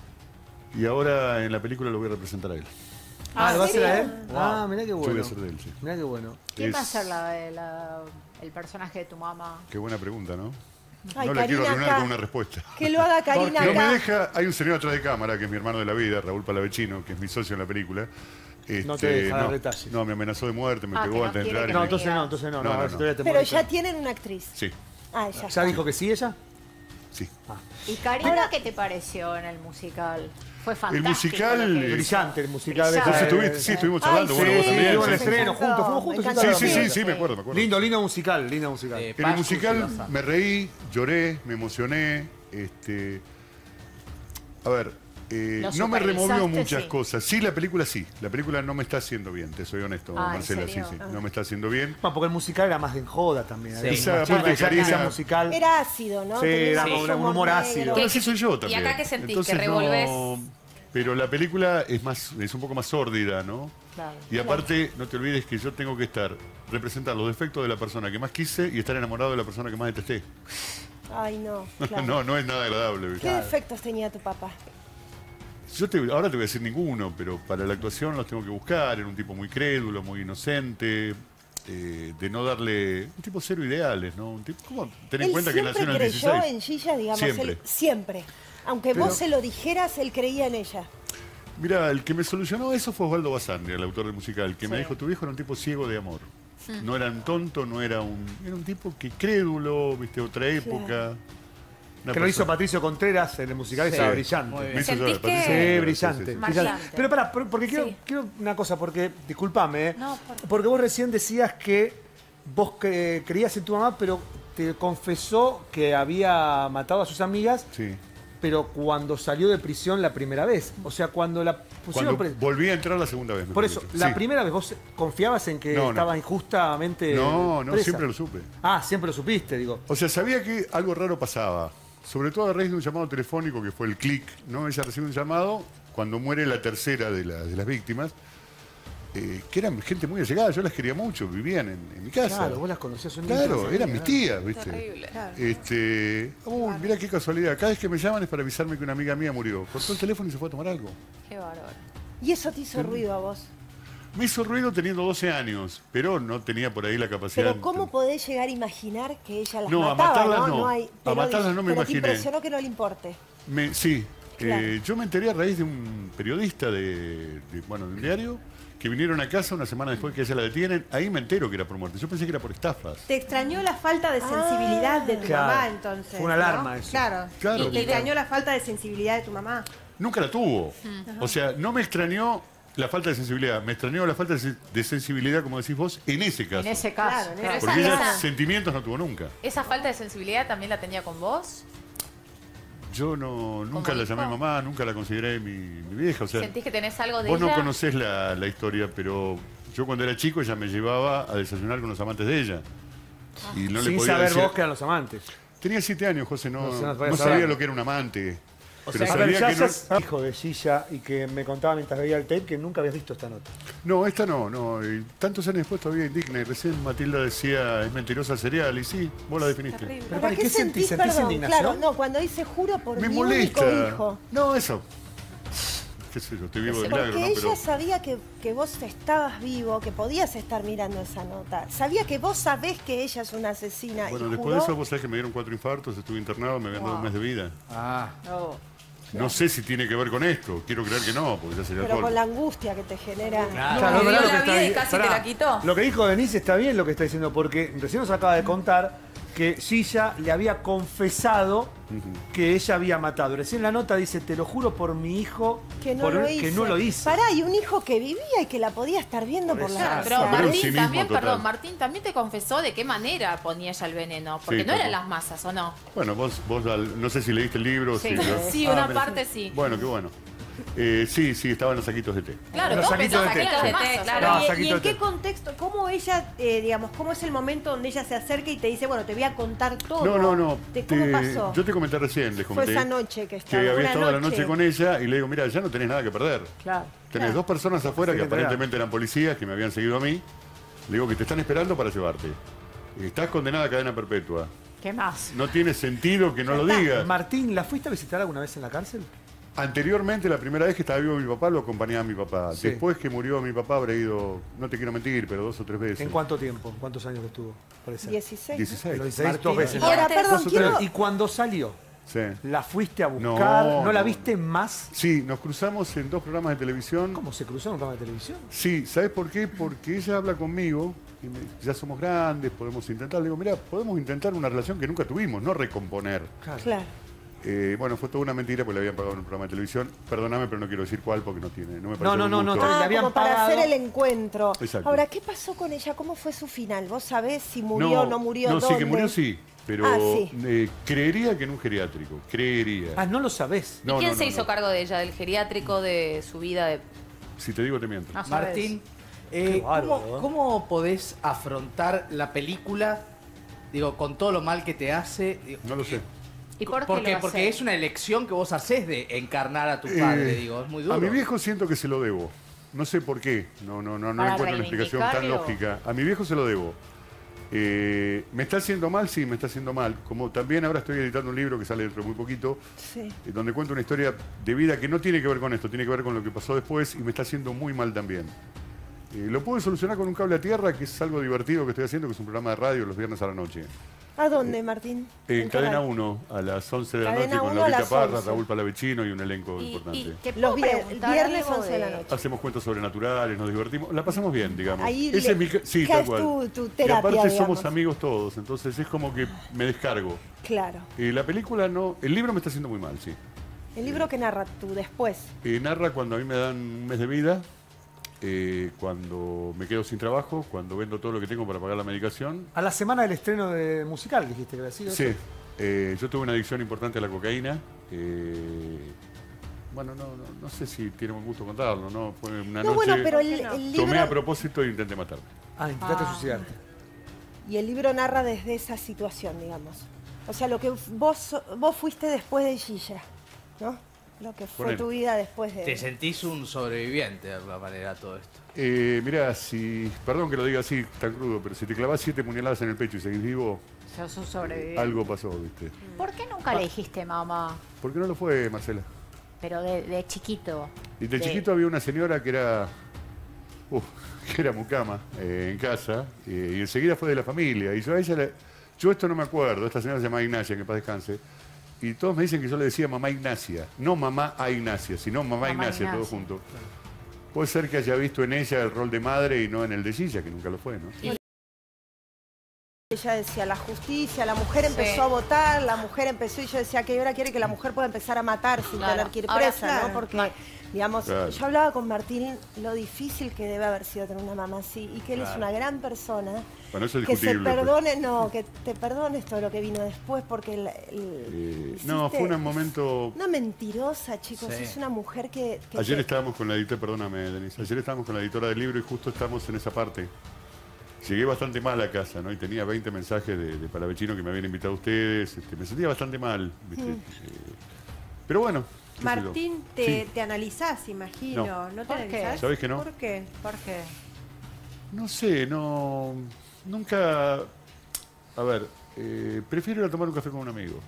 Y ahora en la película lo voy a representar a él.
Ah, ¿lo va a hacer a él?
Wow.
Ah, mirá qué
Yo voy
bueno.
a hacer de él, sí.
Mirá qué bueno.
¿Quién va a
Es-
ser la, la- el personaje de tu mamá?
Qué buena pregunta, ¿no?
Ay,
no la quiero
Karina
arruinar
acá.
con una respuesta.
Que lo haga Karina
No me
acá.
deja, hay un señor atrás de cámara que es mi hermano de la vida, Raúl Palavecino, que es mi socio en la película.
No te
Este,
deja dar
no,
detalles.
no, me amenazó de muerte, me
Ah,
pegó
que no
antes de
quiere
entrar.
que
y
No,
me-
entonces no, entonces no.
No,
no,
no,
a ver si
no.
todavía te
Pero
molesta.
ya tienen una actriz.
Sí,
Ah, ya.
¿Ya dijo que sí ella?
sí.
¿Y Karina qué te pareció en el musical? Fue fantástico.
musical,
lo que hizo.
Brillante el musical.
Brillante.
Entonces
ese-
estuviste, sí, estuvimos
Ay,
charlando,
sí,
bueno, vos
Sí,
también.
estuvo en el
sí, sí.
estreno,
Me encantó,
juntos, fuimos
me
juntos.
encantó.
Sí,
hicimos
sí,
la
sí,
película.
sí, me acuerdo, me acuerdo.
Lindo, lindo musical, lindo musical.
Eh,
En el
Pascu
musical
Celosa.
me reí, lloré, me emocioné. Este, a ver, eh,
¿Lo
no me removió
supervisaste?
muchas
Sí.
cosas. Sí, la película sí. La película no me está haciendo bien, te soy honesto,
Ah, ¿en
Marcela. Sí,
serio?
sí, no me está haciendo bien.
Bueno, porque el musical era más de joda también.
Sí.
Había
Esa
una
parte
chica
de
que ya
Karina-
hacía musical.
Era ácido, ¿no?
Sí,
Tenía
era
un
como un
humor
humor
negro.
ácido.
Bueno, así
qué-
soy yo
y
también.
acá qué sentís?
Entonces,
¿Que revolvés?
no- pero la película es más, es un poco más sórdida, ¿no?
Claro.
Y aparte, no te olvides que yo tengo que estar, representar los defectos de la persona que más quise y estar enamorado de la persona que más detesté.
Ay, no. Claro.
No, no es nada agradable, ¿viste?
¿Qué defectos tenía tu papá?
Yo te- ahora te voy a decir ninguno, pero para la actuación los tengo que buscar. Era un tipo muy crédulo, muy inocente, eh, de no darle... Un tipo cero ideales, ¿no? Un tipo, ¿cómo? Ten en
Él
cuenta que
siempre
nació en el
creyó
dieciséis.
en Gilla, digamos,
Siempre.
él siempre. Aunque
Pero-
vos se lo dijeras, él creía en ella.
Mira, el que me solucionó eso fue Osvaldo Basandria, el autor del musical, que me
Sí.
dijo, tu viejo era un tipo ciego de amor. No era un tonto, no era un... Era un tipo que crédulo, viste, otra época. Una
Que lo hizo
persona-
Patricio Contreras en el musical,
Sí.
estaba brillante.
Muy bien. Me hizo
¿Sentís
llorar,
que-
Patricio
Sí,
Contreras,
brillante.
sí, sí, sí.
brillante.
Brillante.
Pero pará, por- porque quiero,
Sí.
quiero una cosa, porque, discúlpame, ¿eh?
No, por-
porque vos recién decías que vos cre- creías en tu mamá, pero te confesó que había matado a sus amigas,
Sí.
pero cuando salió de prisión la primera vez. O sea, cuando la pusieron
Cuando
pre-
volví a entrar la segunda vez. me
Por eso,
parece.
la
Sí.
primera vez vos confiabas en que
No, no.
estaba injustamente
No, no,
presa?
siempre lo supe.
Ah, siempre lo supiste, digo.
O sea, sabía que algo raro pasaba. Sobre todo a raíz de un llamado telefónico que fue el clic, ¿no? Ella recibe un llamado cuando muere la tercera de, la- de las víctimas, eh, que eran gente muy allegada, yo las quería mucho, vivían en, en mi casa.
Claro, vos las conocías. son
Claro,
íntimas
eran
amigas,
mis tías, ¿viste?
Terrible.
Este, uy, mirá qué casualidad. Cada vez que me llaman es para avisarme que una amiga mía murió. Cortó el teléfono y se fue a tomar algo.
Qué bárbaro.
¿Y eso te hizo ruido a vos?
Me hizo ruido teniendo doce años, pero no tenía por ahí la capacidad.
Pero ¿cómo podés llegar a imaginar que ella las
No, a
mataba?
matarlas
no,
no.
hay,
A
pero
matarlas no me
pero
imaginé.
Te impresionó que no le importe.
Me, sí,
Claro.
eh, yo me enteré a raíz de un periodista de, de, bueno, de un diario que vinieron a casa una semana después que ella la detienen. Ahí me entero que era por muerte. Yo pensé que era por estafas.
Te extrañó la falta de sensibilidad de tu
Claro.
mamá, entonces.
Fue una
¿no?
alarma eso.
Claro.
Claro.
Y te extrañó la falta de sensibilidad de tu mamá.
Nunca la tuvo.
Ajá.
O sea, no me extrañó la falta de sensibilidad. Me extrañó la falta de se- de sensibilidad, como decís vos, en ese caso.
En ese caso.
Claro, en ese
Porque
caso.
ella
Esa-
sentimientos no tuvo nunca.
¿Esa falta de sensibilidad también la tenía con vos?
Yo no, nunca la
hijo?
llamé mamá, nunca la consideré mi, mi vieja. O sea,
¿Sentís que tenés algo de
vos
ella?
no conocés la, la historia, pero yo cuando era chico ella me llevaba a desayunar con los amantes de ella. Y no le
Sin
podía
saber
decir...
vos que eran los amantes.
Tenía siete años, José, no,
No se nos
no
vaya a
sabía
saber.
lo que era un amante.
O
pero
sea, a ver,
sabía
ya
que no...
sos hijo de Gilla y que me contaba mientras veía el tape que nunca habías visto esta nota.
No, esta no, no. Y tantos años después todavía indigna. Y recién Matilda decía, es mentirosa el cereal. Y sí, vos la definiste.
¿Pero ¿Para qué sentís, perdón? Claro, no, cuando dice juro por
Me
mi
molesta.
único hijo.
No, eso. Qué sé yo, estoy vivo de milagro,
Porque
¿no?
ella
Pero
sabía que, que vos estabas vivo, que podías estar mirando esa nota. Sabía que vos sabés que ella es una asesina.
bueno,
y
después
juró...
de eso vos sabés que me dieron cuatro infartos, estuve internado, me habían dado un mes de vida.
Ah.
No sé si tiene que ver con esto. Quiero creer que no, porque ya sería
Pero
alcohol.
con la angustia que te genera.
Claro, ¿verdad lo que está ahí?
casi te
Pará.
la quitó.
Lo que dijo Denise está bien lo que está diciendo, porque recién nos acaba de contar que Gilla le había confesado que ella había matado. Recién la nota dice, te lo juro por mi hijo,
Que no,
por-
lo
que
hice.
no lo hice.
Pará, y un hijo que vivía y que la podía estar viendo por, la
Claro, pero
casa.
Martín también, perdón, Martín también te confesó de qué manera ponía ella el veneno, porque
Sí,
no eran
como-
las masas, ¿o no?
Bueno, vos, vos al- no sé si leíste el libro.
Sí,
si lo-
sí,
Ah,
una
mira.
parte sí.
Bueno, qué bueno. Eh, sí, sí, estaban los saquitos de té.
Claro,
Los
todos
saquitos de
pensaban
té.
que eran las
Claro.
masas, claro.
No,
¿Y- ¿Y,
saquito
en
de
qué
té.
contexto, cómo ella, eh, digamos, cómo es el momento donde ella se acerca y te dice, bueno, te voy a contar todo?
No, no, no.
¿De ¿Cómo
te-
pasó?
Yo te comenté recién, les
Fue
comenté.
esa noche que
que
estaba.
había
una
estado la noche con ella y le digo, mira, ya no tenés nada que perder.
Claro.
Tenés
claro.
dos personas afuera
Sí,
que
que entregar.
aparentemente eran policías que me habían seguido a mí. Le digo que te están esperando para llevarte. Estás condenada a cadena perpetua.
¿Qué más?
No tiene sentido que no lo digas.
Martín, ¿la fuiste a visitar alguna vez en la cárcel?
Anteriormente, la primera vez que estaba vivo mi papá, lo acompañaba a mi papá.
Sí.
Después que murió mi papá, habré ido, no te quiero mentir, pero dos o tres veces.
¿En cuánto tiempo? ¿Cuántos años que estuvo? Puede ser.
dieciséis.
dieciséis.
Los dieciséis,
Martín,
dos veces.
y Ahora, antes- perdón,
Dos o tres.
quiero-
¿Y cuando salió?
Sí.
¿La fuiste a buscar? ¿No,
No,
la
no.
viste más?
Sí, nos cruzamos en dos programas de televisión.
¿Cómo se cruzó en un programa de televisión?
Sí, ¿sabes por qué? Porque ella habla conmigo, y me- ya somos grandes, podemos intentar. Le digo, mira, podemos intentar una relación que nunca tuvimos, no recomponer.
Claro.
Eh, bueno, fue toda una mentira porque le habían pagado en un programa de televisión. Perdóname, pero no quiero decir cuál porque no tiene. No, me parece
No, no,
un
no, no,
gusto.
le
Ah,
habían
como para
pagado.
hacer el encuentro.
Exacto.
Ahora, ¿qué pasó con ella? ¿Cómo fue su final? ¿Vos sabés si murió o no murió?
No, sí,
¿Dónde?
que murió sí. Pero
Ah, sí.
eh, creería que en un geriátrico. Creería.
Ah, no lo sabés.
No,
¿Y quién
no,
se
no,
hizo
no.
cargo de ella, del geriátrico, de su vida? De...
Si te digo, te miento.
No sabes.
Martín, eh,
bárbaro,
¿cómo,
¿eh?
cómo podés afrontar la película, digo, con todo lo mal que te hace? Digo,
No lo sé.
¿Y por qué
porque
lo
porque
hace?
es una elección que vos haces de encarnar a tu padre,
Eh,
digo, es muy duro.
A mi viejo siento que se lo debo. No sé por qué. No, no, no, no
Para
encuentro una explicación tan
reivindicarlo.
lógica. A mi viejo se lo debo. Eh, ¿Me está haciendo mal? Sí, me está haciendo mal. Como también ahora estoy editando un libro que sale dentro de muy poquito,
Sí.
eh, donde cuento una historia de vida que no tiene que ver con esto, tiene que ver con lo que pasó después y me está haciendo muy mal también. Eh, lo puedo solucionar con un cable a tierra, que es algo divertido que estoy haciendo, que es un programa de radio los viernes a la noche.
¿A dónde, Martín?
En
qué
Cadena
radio?
uno, a las once de la
Cadena
noche, con
uno a
Laurita
las
Parra,
once.
Raúl Palavecino y un elenco
¿Y,
importante.
y te
Los
puedo
vier-
preguntar
viernes
algo
once de la noche.
Hacemos cuentos sobrenaturales, nos divertimos, la pasamos bien, digamos.
Ahí
Ese
le-
es mi ca- sí,
¿qué
tal
es
cual.
tu- tu
y
terapia,
aparte
digamos?
somos amigos todos, entonces es como que me descargo.
Claro.
Y la película no, el libro me está haciendo muy mal, sí.
El libro que narra tú después.
Eh, narra cuando a mí me dan un mes de vida, eh, cuando me quedo sin trabajo, cuando vendo todo lo que tengo para pagar la medicación.
A la semana del estreno de musical, dijiste que había sido.
Sí,
eso.
eh, yo tuve una adicción importante a la cocaína. eh, bueno, no, no, no sé si tiene buen gusto contarlo, ¿no? Fue una
No,
noche,
bueno, pero el, el
tomé a
libro...
propósito e intenté matarme.
Ah, intentaste
Ah.
suicidarte.
Y el libro narra desde esa situación, digamos. O sea, lo que vos, vos fuiste después de Gilla, ¿no? Lo que fue
Ponele.
tu vida después de...
Te sentís un sobreviviente de alguna manera a todo esto.
Eh, mirá, si, perdón que lo diga así tan crudo, pero si te clavas siete puñaladas en el pecho y seguís vivo,
Sos un sobreviviente.
algo pasó, ¿viste?
¿Por qué nunca le dijiste mamá?
¿Por qué no lo fue, Marcela?
Pero de, de chiquito.
Y de chiquito había una señora que era uf, que era mucama eh, en casa, eh, y enseguida fue de la familia. Y yo a ella, le, yo esto no me acuerdo, esta señora se llama Ignacia, que en paz descanse, y todos me dicen que yo le decía mamá Ignacia, no mamá a Ignacia, sino mamá, mamá Ignacia, Ignacia, todo junto. Puede ser que haya visto en ella el rol de madre y no en el de Gilla, que nunca lo fue, ¿no?
Y ella decía, la justicia, la mujer empezó sí. a votar, la mujer empezó, y yo decía que ahora quiere que la mujer pueda empezar a matar sin claro. tener que ir presa, ahora, claro. ¿no? Porque, digamos, claro. yo hablaba con Martín lo difícil que debe haber sido tener una mamá así, y que él claro. es una gran persona.
Bueno, eso es
que se perdone,
pues.
no, que te perdones todo lo que vino después, porque el, el,
eh, no, fue un momento...
Una mentirosa, chicos, sí. es una mujer que... que
Ayer
te...
estábamos con la editora, perdóname, Denise, ayer estábamos con la editora del libro y justo estamos en esa parte. Llegué bastante mal a casa, ¿no? Y tenía veinte mensajes de, de palavecino que me habían invitado a ustedes. Este, me sentía bastante mal, ¿viste? Mm. Eh, pero bueno.
Martín, te, sí. te analizás, imagino.
No,
¿No te
¿Por
analizás?
Qué? ¿Sabés que no?
¿Por qué? ¿Por qué?
No sé, no... Nunca... A ver, eh, prefiero ir a tomar un café con un amigo.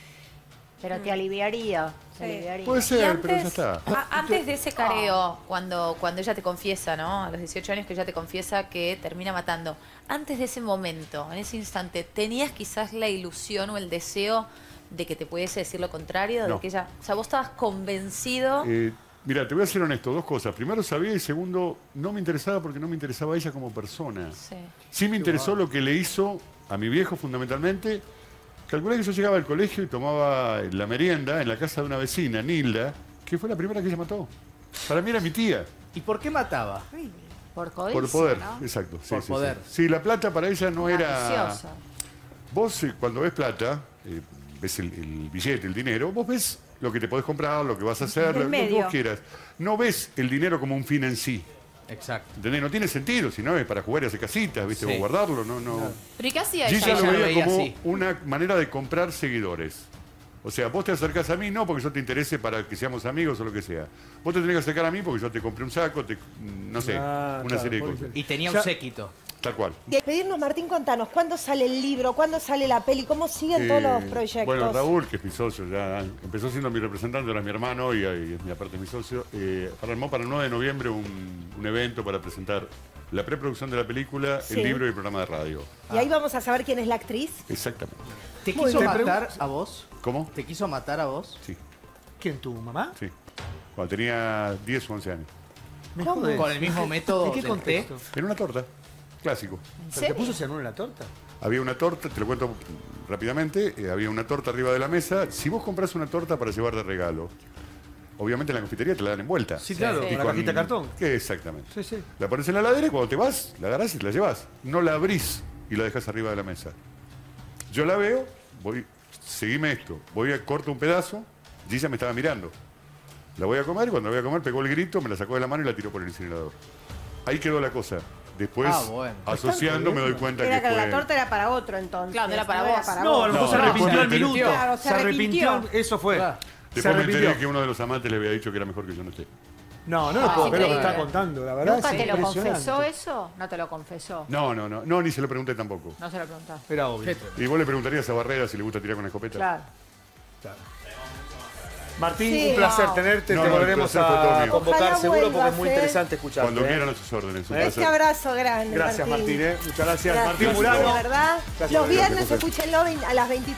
Pero te aliviaría, te
sí.
aliviaría.
Puede ser,
antes,
pero ya está.
A, antes de ese careo, cuando, cuando ella te confiesa, ¿no? A los dieciocho años que ella te confiesa que termina matando. Antes de ese momento, en ese instante, ¿tenías quizás la ilusión o el deseo de que te pudiese decir lo contrario?
No.
De que ella, o sea, vos estabas convencido...
Eh, mira, te voy a ser honesto, dos cosas. Primero sabía y segundo, no me interesaba porque no me interesaba ella como persona.
Sí,
sí me interesó lo que le hizo a mi viejo fundamentalmente. Calculé que yo llegaba al colegio y tomaba la merienda en la casa de una vecina, Nilda, que fue la primera que ella mató. Para mí era mi tía.
¿Y por qué mataba?
Por codicia,
Por poder,
¿no?
exacto. Sí,
Por
sí,
poder.
Sí. sí, la plata para ella no era...
Maliciosa.
Vos eh, cuando ves plata, eh, ves el, el billete, el dinero, vos ves lo que te podés comprar, lo que vas a hacer, lo, lo que vos quieras. No ves el dinero como un fin en sí.
Exacto.
¿Entendés? No tiene sentido, si no es para jugar y hacer casitas, ¿viste?
Sí.
O guardarlo, no, no.
¿Pero y qué hacía
Yo
ella?
ya lo
Ella
veía,
lo veía
como
así.
una manera de comprar seguidores. O sea, vos te acercás a mí, no porque yo te interese para que seamos amigos o lo que sea. Vos te tenés que acercar a mí porque yo te compré un saco, te, no sé,
Ah,
una
claro,
serie de
por
cosas.
eso.
Y tenía
Ya-
un séquito.
Tal cual.
Despedirnos, Martín, contanos, ¿cuándo sale el libro? ¿Cuándo sale la peli? ¿Cómo siguen todos los
Eh,
proyectos?
Bueno, Raúl, que es mi socio, ya empezó siendo mi representante, ahora es mi hermano y, y es mi aparte mi socio. Eh, armó para el nueve de noviembre un, un evento para presentar la preproducción de la película,
Sí.
el libro y el programa de radio.
Y ahí vamos a saber quién es la actriz.
Exactamente.
¿Te
Muy
quiso
bien.
matar a vos?
¿Cómo?
¿Te quiso matar a vos?
Sí,
¿Quién, tu mamá?
sí. Cuando tenía diez o once años.
¿Me
¿Cómo?
jodés?
¿Con el mismo método
¿En qué
del
contexto?
En una torta, clásico.
¿Pero te puso cianuro en la torta?
Había una torta, te lo cuento rápidamente, eh, había una torta arriba de la mesa. Si vos compras una torta para llevar de regalo, obviamente en la confitería te la dan envuelta.
Sí, claro,
Y
una cajita de cartón.
¿Qué? Exactamente.
Sí, sí.
La pones en la heladera y cuando te vas, la agarrás y te la llevas. No la abrís y la dejas arriba de la mesa. Yo la veo, voy, seguime esto, voy a corto un pedazo, Gilla me estaba mirando. La voy a comer y cuando la voy a comer pegó el grito, me la sacó de la mano y la tiró por el incinerador. Ahí quedó la cosa. Después,
Ah, bueno.
asociando, me doy cuenta
Era
que
que
fue...
la torta era para otro entonces.
Claro, era para
no
vos.
para
No,
vos.
a lo mejor
No,
se
no,
arrepintió
no,
al
no,
minuto.
claro, se
se arrepintió.
arrepintió.
Eso fue.
Claro.
Se
Después me enteré
arrepintió.
que uno de los amantes le había dicho que era mejor que yo no esté.
No, no lo
Ah,
puedo creer lo que
increíble.
está contando, la verdad.
¿Nunca
es
te lo
impresionante.
confesó eso? No te lo confesó.
No, no, no, no, ni se lo pregunté tampoco.
No se lo preguntaste.
Era obvio.
Y vos le preguntarías a Barrera si le gusta tirar con la escopeta.
Claro.
Martín,
Sí,
un placer
no.
tenerte.
No,
te
no, el
volveremos
placer fue todo
a
mío.
convocar
Ojalá
seguro porque
vuelvas,
es muy
¿eh?
interesante escucharte.
Cuando
¿eh?
quieran a sus órdenes. Un
Este
placer.
abrazo grande,
Gracias, Martín. ¿eh? Muchas gracias,
Gracias,
Martín
de
Murano.
verdad.
Gracias,
Los
Martín.
viernes escúchenlo a las veintitrés.